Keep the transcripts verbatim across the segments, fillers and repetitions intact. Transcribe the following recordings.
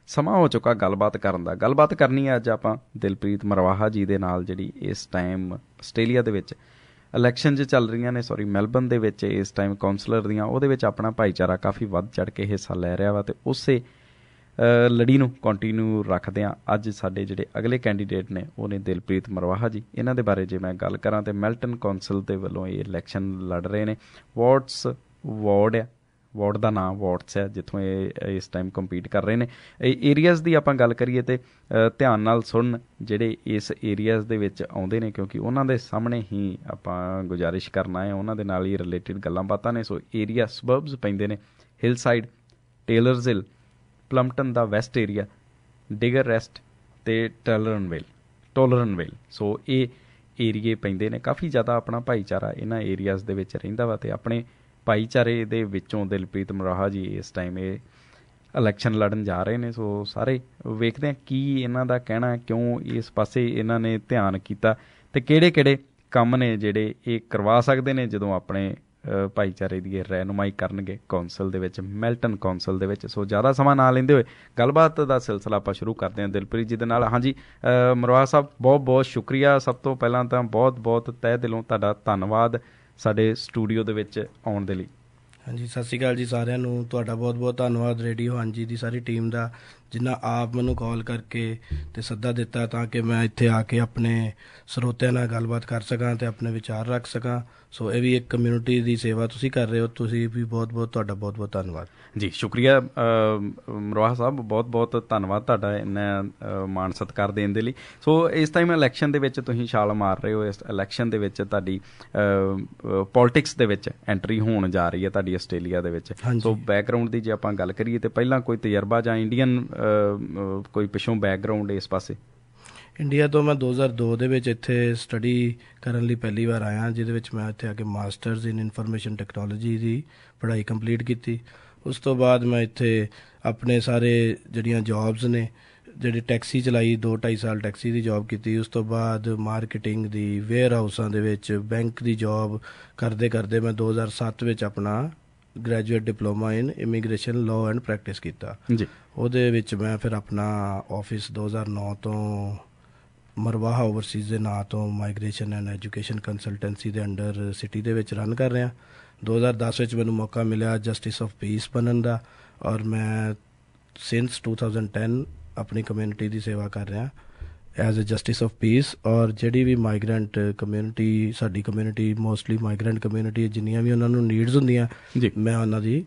ਸਮਾਂ ਹੋ ਚੁੱਕਾ ਗੱਲਬਾਤ ਕਰਨ ਦਾ। ਗੱਲਬਾਤ ਕਰਨੀ ਹੈ ਅੱਜ ਆਪਾਂ ਦਿਲਪ੍ਰੀਤ ਮਰਵਾਹਾ ਜੀ ਦੇ ਨਾਲ, ਜਿਹੜੀ ਇਸ ਟਾਈਮ ਆਸਟ੍ਰੇਲੀਆ ਦੇ ਵਿੱਚ ਇਲੈਕਸ਼ਨ 'ਚ ਚੱਲ ਰਹੀਆਂ ਨੇ, ਸੌਰੀ ਮੈਲਬਨ ਦੇ ਵਿੱਚ ਇਸ ਟਾਈਮ ਕੌਂਸਲਰ ਦੀਆਂ, ਉਹਦੇ ਵਿੱਚ ਆਪਣਾ ਭਾਈਚਾਰਾ ਕਾਫੀ ਵੱਧ ਚੜ੍ਹ ਕੇ ਹਿੱਸਾ ਲੈ ਰਿਹਾ ਵਾ। ਅਤੇ ਉਸੇ ਲੜੀ ਨੂੰ ਕੰਟੀਨਿਊ ਰੱਖਦੇ ਹਾਂ ਅੱਜ ਸਾਡੇ ਜਿਹੜੇ ਅਗਲੇ ਕੈਂਡੀਡੇਟ ਨੇ ਉਹ ਨੇ ਦਿਲਪ੍ਰੀਤ ਮਰਵਾਹਾ ਜੀ। ਇਹਨਾਂ ਦੇ ਬਾਰੇ ਜੇ ਮੈਂ ਗੱਲ ਕਰਾਂ ਤਾਂ ਮੈਲਟਨ ਕੌਂਸਲ ਦੇ ਵੱਲੋਂ ਇਹ ਇਲੈਕਸ਼ਨ ਲੜ ਰਹੇ ਨੇ। ਵਾਰਡਸ ਵਾਰਡ ਆ, ਵਾਰਡ ਦਾ ਨਾਂ ਵਾਰਡਸ ਹੈ ਜਿੱਥੋਂ ਇਹ ਇਸ ਟਾਈਮ ਕੰਪੀਟ ਕਰ ਰਹੇ ਨੇ। ਇਹ ਏਰੀਆਜ਼ ਦੀ ਆਪਾਂ ਗੱਲ ਕਰੀਏ ਤਾਂ ਧਿਆਨ ਨਾਲ ਸੁਣਨ ਜਿਹੜੇ ਇਸ ਏਰੀਆਜ਼ ਦੇ ਵਿੱਚ ਆਉਂਦੇ ਨੇ, ਕਿਉਂਕਿ ਉਹਨਾਂ ਦੇ ਸਾਹਮਣੇ ਹੀ ਆਪਾਂ ਗੁਜ਼ਾਰਿਸ਼ ਕਰਨਾ ਹੈ, ਉਹਨਾਂ ਦੇ ਨਾਲ ਹੀ ਰਿਲੇਟਿਡ ਗੱਲਾਂ ਬਾਤਾਂ ਨੇ। ਸੋ ਏਰੀਆ ਸਬਰਬਸ ਪੈਂਦੇ ਨੇ, Hillside, Taylors Hill, Plumpton ਦਾ ਵੈਸਟ ਏਰੀਆ, ਡਿਗਰ ਰੈਸਟ ਅਤੇ ਟੋਲਰਨਵੇਲ ਟੋਲਰਨਵੇਲ ਸੋ ਇਹ ਏਰੀਏ ਪੈਂਦੇ ਨੇ। ਕਾਫੀ ਜ਼ਿਆਦਾ ਆਪਣਾ ਭਾਈਚਾਰਾ ਇਹਨਾਂ ਏਰੀਆਜ਼ ਦੇ ਵਿੱਚ ਰਹਿੰਦਾ ਵਾ ਅਤੇ ਆਪਣੇ ਭਾਈਚਾਰੇ ਦੇ ਵਿੱਚੋਂ ਦਿਲਪ੍ਰੀਤ ਮਰਵਾਹਾ ਜੀ ਇਸ ਟਾਈਮ ਇਹ ਇਲੈਕਸ਼ਨ ਲੜਨ ਜਾ ਰਹੇ ਨੇ। ਸੋ ਸਾਰੇ ਵੇਖਦੇ ਹਾਂ ਕੀ ਇਹਨਾਂ ਦਾ ਕਹਿਣਾ, ਕਿਉਂ ਇਸ ਪਾਸੇ ਇਹਨਾਂ ਨੇ ਧਿਆਨ ਕੀਤਾ ਅਤੇ ਕਿਹੜੇ ਕਿਹੜੇ ਕੰਮ ਨੇ ਜਿਹੜੇ ਇਹ ਕਰਵਾ ਸਕਦੇ ਨੇ ਜਦੋਂ ਆਪਣੇ ਭਾਈਚਾਰੇ ਦੀ ਰਹਿਨੁਮਾਈ ਕਰਨਗੇ ਕੌਂਸਲ ਦੇ ਵਿੱਚ, ਮੈਲਟਨ ਕੌਂਸਲ ਦੇ ਵਿੱਚ। ਸੋ ਜ਼ਿਆਦਾ ਸਮਾਂ ਨਾ ਲੈਂਦੇ ਹੋਏ ਗੱਲਬਾਤ ਦਾ ਸਿਲਸਿਲਾ ਆਪਾਂ ਸ਼ੁਰੂ ਕਰਦੇ ਹਾਂ ਦਿਲਪ੍ਰੀਤ ਜੀ ਦੇ ਨਾਲ। ਹਾਂਜੀ ਮਰਵਾਹਾ ਸਾਹਿਬ, ਬਹੁਤ ਬਹੁਤ ਸ਼ੁਕਰੀਆ। ਸਭ ਤੋਂ ਪਹਿਲਾਂ ਤਾਂ ਬਹੁਤ ਬਹੁਤ ਤਹਿ ਦਿਲੋਂ ਤੁਹਾਡਾ ਧੰਨਵਾਦ ਸਾਡੇ ਸਟੂਡੀਓ ਦੇ ਵਿੱਚ ਆਉਣ ਦੇ ਲਈ। ਹਾਂਜੀ, ਸਤਿ ਸ਼੍ਰੀ ਅਕਾਲ ਜੀ ਸਾਰਿਆਂ ਨੂੰ। ਤੁਹਾਡਾ ਬਹੁਤ ਬਹੁਤ ਧੰਨਵਾਦ ਰੇਡੀਓ ਹਾਂਜੀ ਦੀ ਸਾਰੀ ਟੀਮ ਦਾ, ਜਿਨ੍ਹਾਂ ਆਪ ਮੈਨੂੰ ਕਾਲ ਕਰਕੇ ਅਤੇ ਸੱਦਾ ਦਿੱਤਾ ਤਾਂ ਕਿ ਮੈਂ ਇੱਥੇ ਆ ਕੇ ਆਪਣੇ ਸਰੋਤਿਆਂ ਨਾਲ ਗੱਲਬਾਤ ਕਰ ਸਕਾਂ ਅਤੇ ਆਪਣੇ ਵਿਚਾਰ ਰੱਖ ਸਕਾਂ। ਸੋ ਇਹ ਵੀ ਇੱਕ ਕਮਿਊਨਿਟੀ ਦੀ ਸੇਵਾ ਤੁਸੀਂ ਕਰ ਰਹੇ ਹੋ, ਤੁਸੀਂ ਵੀ ਬਹੁਤ ਬਹੁਤ ਤੁਹਾਡਾ ਬਹੁਤ ਬਹੁਤ ਧੰਨਵਾਦ ਜੀ। ਸ਼ੁਕਰੀਆ ਮਰਵਾਹਾ ਸਾਹਿਬ, ਬਹੁਤ ਬਹੁਤ ਧੰਨਵਾਦ ਤੁਹਾਡਾ ਇੰਨਾ ਮਾਣ ਸਤਿਕਾਰ ਦੇਣ ਦੇ ਲਈ। ਸੋ ਇਸ ਟਾਈਮ ਇਲੈਕਸ਼ਨ ਦੇ ਵਿੱਚ ਤੁਸੀਂ ਛਾਲ ਮਾਰ ਰਹੇ ਹੋ, ਇਸ ਇਲੈਕਸ਼ਨ ਦੇ ਵਿੱਚ ਤੁਹਾਡੀ ਪੋਲੀਟਿਕਸ ਦੇ ਵਿੱਚ ਐਂਟਰੀ ਹੋਣ ਜਾ ਰਹੀ ਹੈ ਤੁਹਾਡੀ ਆਸਟ੍ਰੇਲੀਆ ਦੇ ਵਿੱਚ। ਸੋ ਬੈਕਗਰਾਊਂਡ ਦੀ ਜੇ ਆਪਾਂ ਗੱਲ ਕਰੀਏ ਤਾਂ ਪਹਿਲਾਂ ਕੋਈ ਤਜਰਬਾ ਜਾਂ ਇੰਡੀਅਨ ਕੋਈ ਪਿੱਛੋਂ ਬੈਕਗਰਾਊਂਡ ਇਸ ਪਾਸੇ? ਇੰਡੀਆ ਤੋਂ ਮੈਂ ਦੋ ਹਜ਼ਾਰ ਦੋ ਦੇ ਵਿੱਚ ਇੱਥੇ ਸਟੱਡੀ ਕਰਨ ਲਈ ਪਹਿਲੀ ਵਾਰ ਆਇਆ, ਜਿਹਦੇ ਵਿੱਚ ਮੈਂ ਇੱਥੇ ਆ ਕੇ ਮਾਸਟਰਸ ਇਨ ਇਨਫੋਰਮੇਸ਼ਨ ਟੈਕਨੋਲੋਜੀ ਦੀ ਪੜ੍ਹਾਈ ਕੰਪਲੀਟ ਕੀਤੀ। ਉਸ ਤੋਂ ਬਾਅਦ ਮੈਂ ਇੱਥੇ ਆਪਣੇ ਸਾਰੇ ਜਿਹੜੀਆਂ ਜੋਬਸ ਨੇ, ਜਿਹੜੀ ਟੈਕਸੀ ਚਲਾਈ, ਦੋ ਢਾਈ ਸਾਲ ਟੈਕਸੀ ਦੀ ਜੋਬ ਕੀਤੀ। ਉਸ ਤੋਂ ਬਾਅਦ ਮਾਰਕੀਟਿੰਗ ਦੀ, ਵੇਅਰ ਹਾਊਸਾਂ ਦੇ ਵਿੱਚ, ਬੈਂਕ ਦੀ ਜੋਬ ਕਰਦੇ ਕਰਦੇ ਮੈਂ ਦੋ ਹਜ਼ਾਰ ਸੱਤ ਵਿੱਚ ਆਪਣਾ graduate diploma in immigration law and practice ਕੀਤਾ ਜੀ। ਉਹਦੇ ਵਿੱਚ ਮੈਂ ਫਿਰ ਆਪਣਾ ਆਫਿਸ ਦੋ ਹਜ਼ਾਰ ਨੌ ਤੋਂ ਮਰਵਾਹਾ ਓਵਰਸੀਜ਼ ਦੇ ਨਾਂ ਤੋਂ ਮਾਈਗ੍ਰੇਸ਼ਨ ਐਂਡ ਐਜੂਕੇਸ਼ਨ ਕੰਸਲਟੈਂਸੀ ਦੇ ਅੰਡਰ ਸਿਟੀ ਦੇ ਵਿੱਚ ਰਨ ਕਰ ਰਿਹਾ। ਦੋ ਹਜ਼ਾਰ ਦਸ ਵਿੱਚ ਮੈਨੂੰ ਮੌਕਾ ਮਿਲਿਆ ਜਸਟਿਸ ਆਫ ਪੀਸ ਬਣਨ ਦਾ, ਔਰ ਮੈਂ ਸਿੰਸ ਟੂ ਥਾਊਜ਼ੈਂਡ ਟੈਨ ਆਪਣੀ ਕਮਿਊਨਿਟੀ ਦੀ ਸੇਵਾ ਕਰ ਰਿਹਾ as a justice of peace. ਔਰ ਜਿਹੜੀ ਵੀ ਮਾਈਗਰੈਂਟ ਕਮਿਊਨਿਟੀ, ਸਾਡੀ ਕਮਿਊਨਿਟੀ ਮੋਸਟਲੀ ਮਾਈਗਰੈਂਟ ਕਮਿਊਨਿਟੀ, ਜਿੰਨੀਆਂ ਵੀ ਉਹਨਾਂ ਨੂੰ ਨੀਡਸ ਹੁੰਦੀਆਂ ਮੈਂ ਉਹਨਾਂ ਦੀ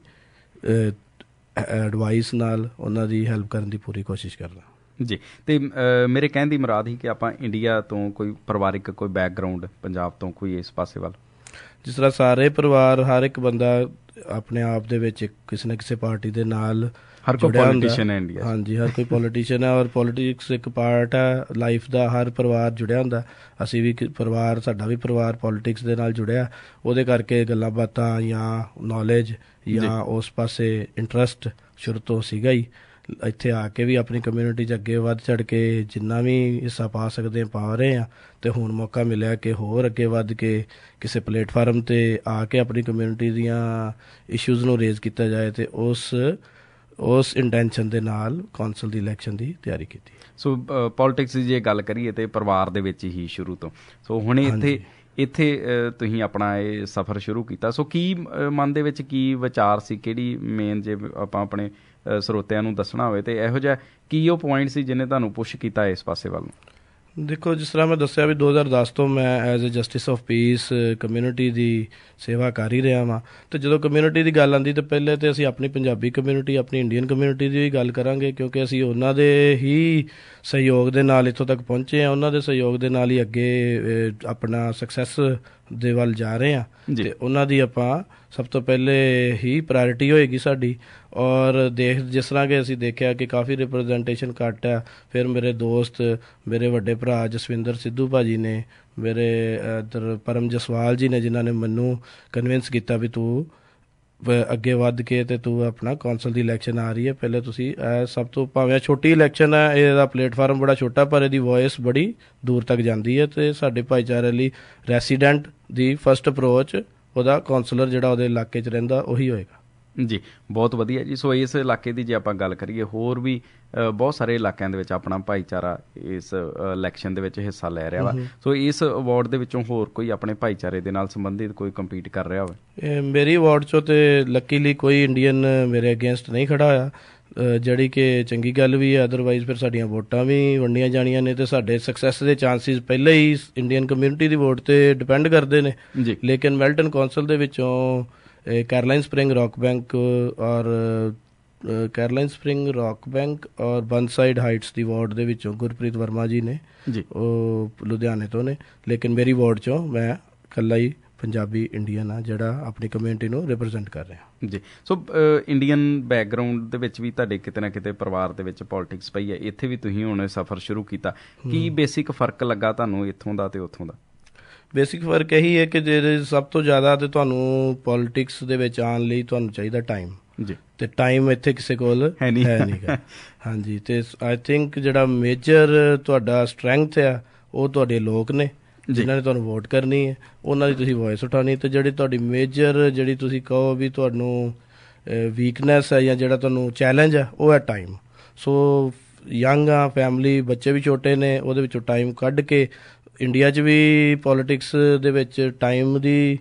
ਐਡਵਾਈਸ ਨਾਲ ਉਹਨਾਂ ਦੀ ਹੈਲਪ ਕਰਨ ਦੀ ਪੂਰੀ ਕੋਸ਼ਿਸ਼ ਕਰਦਾ ਜੀ। ਅਤੇ ਮੇਰੇ ਕਹਿਣ ਦੀ ਮੁਰਾਦ ਸੀ ਕਿ ਆਪਾਂ ਇੰਡੀਆ ਤੋਂ ਕੋਈ ਪਰਿਵਾਰਿਕ ਕੋਈ ਬੈਕਗਰਾਊਂਡ, ਪੰਜਾਬ ਤੋਂ ਕੋਈ ਇਸ ਪਾਸੇ ਵੱਲ? ਜਿਸ ਤਰ੍ਹਾਂ ਸਾਰੇ ਪਰਿਵਾਰ, ਹਰ ਇੱਕ ਬੰਦਾ ਆਪਣੇ ਆਪ ਦੇ ਵਿੱਚ ਕਿਸੇ ਨਾ ਕਿਸੇ ਪਾਰਟੀ ਦੇ ਨਾਲ ਹਰ ਕੋਈ ਪੋਲੀਟੀਸ਼ੀਅਨ ਹੈ ਇੰਡੀਆ। ਹਾਂਜੀ, ਹਰ ਕੋਈ ਪੋਲੀਟੀਸ਼ੀਅਨ ਹੈ ਔਰ ਪੋਲੀਟਿਕਸ ਇੱਕ ਪਾਰਟ ਹੈ ਲਾਈਫ ਦਾ। ਹਰ ਪਰਿਵਾਰ ਜੁੜਿਆ ਹੁੰਦਾ, ਅਸੀਂ ਵੀ ਪਰਿਵਾਰ, ਸਾਡਾ ਵੀ ਪਰਿਵਾਰ ਪੋਲੀਟਿਕਸ ਦੇ ਨਾਲ ਜੁੜਿਆ। ਉਹਦੇ ਕਰਕੇ ਗੱਲਾਂ ਬਾਤਾਂ ਜਾਂ ਨੌਲੇਜ ਜਾਂ ਉਸ ਪਾਸੇ ਇੰਟਰਸਟ ਸ਼ੁਰੂ ਤੋਂ ਸੀਗਾ ਹੀ। ਇੱਥੇ ਆ ਕੇ ਵੀ ਆਪਣੀ ਕਮਿਊਨਿਟੀ 'ਚ ਅੱਗੇ ਵੱਧ ਚੜ੍ਹ ਕੇ ਜਿੰਨਾ ਵੀ ਹਿੱਸਾ ਪਾ ਸਕਦੇ ਪਾ ਰਹੇ ਹਾਂ। ਅਤੇ ਹੁਣ ਮੌਕਾ ਮਿਲਿਆ ਕਿ ਹੋਰ ਅੱਗੇ ਵੱਧ ਕੇ ਕਿਸੇ ਪਲੇਟਫਾਰਮ 'ਤੇ ਆ ਕੇ ਆਪਣੀ ਕਮਿਊਨਿਟੀ ਦੀਆਂ ਇਸ਼ੂਜ਼ ਨੂੰ ਰੇਜ਼ ਕੀਤਾ ਜਾਏ, ਅਤੇ ਉਸ ਉਸ ਇੰਟੈਂਸ਼ਨ ਦੇ ਨਾਲ ਕੌਂਸਲ ਦੀ ਇਲੈਕਸ਼ਨ ਦੀ ਤਿਆਰੀ ਕੀਤੀ। ਸੋ ਪੋਲੀਟਿਕਸ ਦੀ ਜੇ ਗੱਲ ਕਰੀਏ ਤਾਂ ਪਰਿਵਾਰ ਦੇ ਵਿੱਚ ਹੀ ਸ਼ੁਰੂ ਤੋਂ। ਸੋ ਹੁਣ ਇੱਥੇ ਇੱਥੇ ਤੁਸੀਂ ਆਪਣਾ ਇਹ ਸਫ਼ਰ ਸ਼ੁਰੂ ਕੀਤਾ। ਸੋ ਕੀ ਮਨ ਦੇ ਵਿੱਚ ਕੀ ਵਿਚਾਰ ਸੀ, ਕਿਹੜੀ ਮੇਨ ਜੇ ਆਪਾਂ ਆਪਣੇ ਸਰੋਤਿਆਂ ਨੂੰ ਦੱਸਣਾ ਹੋਵੇ ਤਾਂ ਇਹੋ ਜਿਹਾ ਕੀ ਉਹ ਪੁਆਇੰਟ ਸੀ ਜਿਹਨੇ ਤੁਹਾਨੂੰ ਪੁਸ਼ ਕੀਤਾ ਇਸ ਪਾਸੇ ਵੱਲ ਨੂੰ? ਦੇਖੋ, ਜਿਸ ਤਰ੍ਹਾਂ ਮੈਂ ਦੱਸਿਆ ਵੀ ਦੋ ਹਜ਼ਾਰ ਦਸ ਤੋਂ ਮੈਂ as a justice of peace community ਦੀ ਸੇਵਾ ਕਰ ਹੀ ਰਿਹਾ ਵਾਂ। ਅਤੇ ਜਦੋਂ ਕਮਿਊਨਿਟੀ ਦੀ ਗੱਲ ਆਉਂਦੀ ਤਾਂ ਪਹਿਲੇ ਤਾਂ ਅਸੀਂ ਆਪਣੀ ਪੰਜਾਬੀ ਕਮਿਊਨਿਟੀ, ਆਪਣੀ ਇੰਡੀਅਨ ਕਮਿਊਨਿਟੀ ਦੀ ਵੀ ਗੱਲ ਕਰਾਂਗੇ, ਕਿਉਂਕਿ ਅਸੀਂ ਉਹਨਾਂ ਦੇ ਹੀ ਸਹਿਯੋਗ ਦੇ ਨਾਲ ਇੱਥੋਂ ਤੱਕ ਪਹੁੰਚੇ ਹਾਂ, ਉਹਨਾਂ ਦੇ ਸਹਿਯੋਗ ਦੇ ਨਾਲ ਹੀ ਅੱਗੇ ਆਪਣਾ ਸਕਸੈਸ ਦੇ ਵੱਲ ਜਾ ਰਹੇ ਹਾਂ। ਅਤੇ ਉਹਨਾਂ ਦੀ ਆਪਾਂ ਸਭ ਤੋਂ ਪਹਿਲੇ ਹੀ ਪ੍ਰਾਇਰਟੀ ਹੋਏਗੀ ਸਾਡੀ। ਔਰ ਦੇਖ ਜਿਸ ਤਰ੍ਹਾਂ ਕਿ ਅਸੀਂ ਦੇਖਿਆ ਕਿ ਕਾਫੀ ਰਿਪਰੈਜ਼ੈਂਟੇਸ਼ਨ ਘੱਟ ਆ, ਫਿਰ ਮੇਰੇ ਦੋਸਤ, ਮੇਰੇ ਵੱਡੇ ਭਰਾ ਜਸਵਿੰਦਰ ਸਿੱਧੂ ਭਾਜੀ ਨੇ, ਮੇਰੇ ਇੱਧਰ ਪਰਮ ਜਸਵਾਲ ਜੀ ਨੇ, ਜਿਨ੍ਹਾਂ ਨੇ ਮੈਨੂੰ ਕਨਵਿੰਸ ਕੀਤਾ ਵੀ ਤੂੰ ਅੱਗੇ ਵੱਧ ਕੇ ਅਤੇ ਤੂੰ ਆਪਣਾ ਕੌਂਸਲ ਦੀ ਇਲੈਕਸ਼ਨ ਆ ਰਹੀ ਹੈ, ਪਹਿਲੇ ਤੁਸੀਂ ਸਭ ਤੋਂ ਭਾਵੇਂ ਛੋਟੀ ਇਲੈਕਸ਼ਨ ਹੈ, ਇਹਦਾ ਪਲੇਟਫਾਰਮ ਬੜਾ ਛੋਟਾ ਪਰ ਇਹਦੀ ਵੋਇਸ ਬੜੀ ਦੂਰ ਤੱਕ ਜਾਂਦੀ ਹੈ। ਅਤੇ ਸਾਡੇ ਭਾਈਚਾਰੇ ਲਈ ਰੈਸੀਡੈਂਟ ਦੀ ਫਸਟ ਅਪਰੋਚ ਉਹਦਾ ਕੌਂਸਲਰ ਜਿਹੜਾ ਉਹਦੇ ਇਲਾਕੇ 'ਚ ਰਹਿੰਦਾ ਉਹੀ ਹੋਏਗਾ ਜੀ, ਬਹੁਤ ਵਧੀਆ ਜੀ। ਸੋ ਇਸ ਇਲਾਕੇ ਦੀ ਜੇ ਆਪਾਂ ਗੱਲ ਕਰੀਏ, ਹੋਰ ਵੀ ਬਹੁਤ ਸਾਰੇ ਇਲਾਕਿਆਂ ਦੇ ਵਿੱਚ ਆਪਣਾ ਭਾਈਚਾਰਾ ਇਸ ਇਲੈਕਸ਼ਨ ਦੇ ਵਿੱਚ ਹਿੱਸਾ ਲੈ ਰਿਹਾ ਵਾ। ਸੋ ਇਸ ਅਵਾਰਡ ਦੇ ਵਿੱਚੋਂ ਹੋਰ ਕੋਈ ਆਪਣੇ ਭਾਈਚਾਰੇ ਦੇ ਨਾਲ ਸੰਬੰਧਿਤ ਕੋਈ ਕੰਪੀਟ ਕਰ ਰਿਹਾ ਹੋਵੇ? ਮੇਰੀ ਅਵਾਰਡ 'ਚੋਂ ਤੇ ਲੱਕੀਲੀ ਕੋਈ ਇੰਡੀਅਨ ਮੇਰੇ ਅਗੇਂਸਟ ਨਹੀਂ ਖੜਾ ਹੋਇਆ, ਜਿਹੜੀ ਕਿ ਚੰਗੀ ਗੱਲ ਵੀ ਹੈ। ਅਦਰਵਾਈਜ਼ ਫਿਰ ਸਾਡੀਆਂ ਵੋਟਾਂ ਵੀ ਵੰਡੀਆਂ ਜਾਣੀਆਂ ਨੇ, ਅਤੇ ਸਾਡੇ ਸਕਸੈਸ ਦੇ ਚਾਂਸਿਸ ਪਹਿਲਾਂ ਹੀ ਇੰਡੀਅਨ ਕਮਿਊਨਿਟੀ ਦੀ ਵੋਟ 'ਤੇ ਡਿਪੈਂਡ ਕਰਦੇ ਨੇ ਜੀ। ਲੇਕਿਨ ਮੈਲਟਨ ਕੌਂਸਲ ਦੇ ਵਿੱਚੋਂ ਕੈਰੋਲਾਈਨ ਸਪਰਿੰਗ ਰੌਕ ਬੈਂਕ ਔਰ ਕੈਰੋਲਾਈਨ ਸਪਰਿੰਗ ਰੌਕ ਬੈਂਕ ਔਰ ਬੰਸਾਈਡ ਹਾਈਟਸ ਦੀ ਵਾਰਡ ਦੇ ਵਿੱਚੋਂ ਗੁਰਪ੍ਰੀਤ ਵਰਮਾ ਜੀ ਨੇ ਜੀ, ਉਹ ਲੁਧਿਆਣੇ ਤੋਂ ਨੇ। ਲੇਕਿਨ ਮੇਰੀ ਵਾਰਡ 'ਚੋਂ ਮੈਂ ਇਕੱਲਾ ਹੀ ਪੰਜਾਬੀ ਇੰਡੀਅਨ ਆ ਜਿਹੜਾ ਆਪਣੀ ਕਮਿਊਨਿਟੀ ਨੂੰ ਰਿਪਰੈਜ਼ੈਂਟ ਕਰ ਰਿਹਾ ਜੀ। ਸੋ ਇੰਡੀਅਨ ਬੈਕਗਰਾਊਂਡ ਦੇ ਵਿੱਚ ਵੀ ਤੁਹਾਡੇ ਕਿਤੇ ਨਾ ਕਿਤੇ ਪਰਿਵਾਰ ਦੇ ਵਿੱਚ ਪੋਲੀਟਿਕਸ ਪਈ ਹੈ, ਇੱਥੇ ਵੀ ਤੁਸੀਂ ਹੁਣ ਸਫ਼ਰ ਸ਼ੁਰੂ ਕੀਤਾ। ਕੀ ਬੇਸਿਕ ਫਰਕ ਲੱਗਾ ਤੁਹਾਨੂੰ ਇੱਥੋਂ ਦਾ ਤੇ ਉੱਥੋਂ ਦਾ? ਬੇਸਿਕ ਫਰਕ ਇਹੀ ਹੈ ਕਿ ਜਿਹੜੇ ਸਭ ਤੋਂ ਜ਼ਿਆਦਾ ਤੇ ਤੁਹਾਨੂੰ ਪੋਲੀਟਿਕਸ ਦੇ ਵਿੱਚ ਆਉਣ ਲਈ ਤੁਹਾਨੂੰ ਚਾਹੀਦਾ ਟਾਈਮ ਜੀ, ਤੇ ਟਾਈਮ ਇੱਥੇ ਕਿਸੇ ਕੋਲ ਹੈ ਨਹੀਂ ਹੈਗਾ। ਹਾਂਜੀ, ਤੇ ਆਈ ਥਿੰਕ ਜਿਹੜਾ ਮੇਜਰ ਤੁਹਾਡਾ ਸਟਰੈਂਥ ਆ ਉਹ ਤੁਹਾਡੇ ਲੋਕ ਨੇ ਜਿਨ੍ਹਾਂ ਨੇ ਤੁਹਾਨੂੰ ਵੋਟ ਕਰਨੀ ਹੈ, ਉਹਨਾਂ ਦੀ ਤੁਸੀਂ ਵੋਇਸ ਉਠਾਉਣੀ। ਅਤੇ ਜਿਹੜੀ ਤੁਹਾਡੀ ਮੇਜਰ ਜਿਹੜੀ ਤੁਸੀਂ ਕਹੋ ਵੀ ਤੁਹਾਨੂੰ ਵੀਕਨੈਸ ਹੈ ਜਾਂ ਜਿਹੜਾ ਤੁਹਾਨੂੰ ਚੈਲੰਜ ਹੈ, ਉਹ ਹੈ ਟਾਈਮ। ਸੋ ਯੰਗ ਆ, ਫੈਮਿਲੀ, ਬੱਚੇ ਵੀ ਛੋਟੇ ਨੇ, ਉਹਦੇ ਵਿੱਚੋਂ ਟਾਈਮ ਕੱਢ ਕੇ ਇੰਡੀਆ 'ਚ ਵੀ ਪੋਲੀਟਿਕਸ ਦੇ ਵਿੱਚ ਟਾਈਮ ਦੀ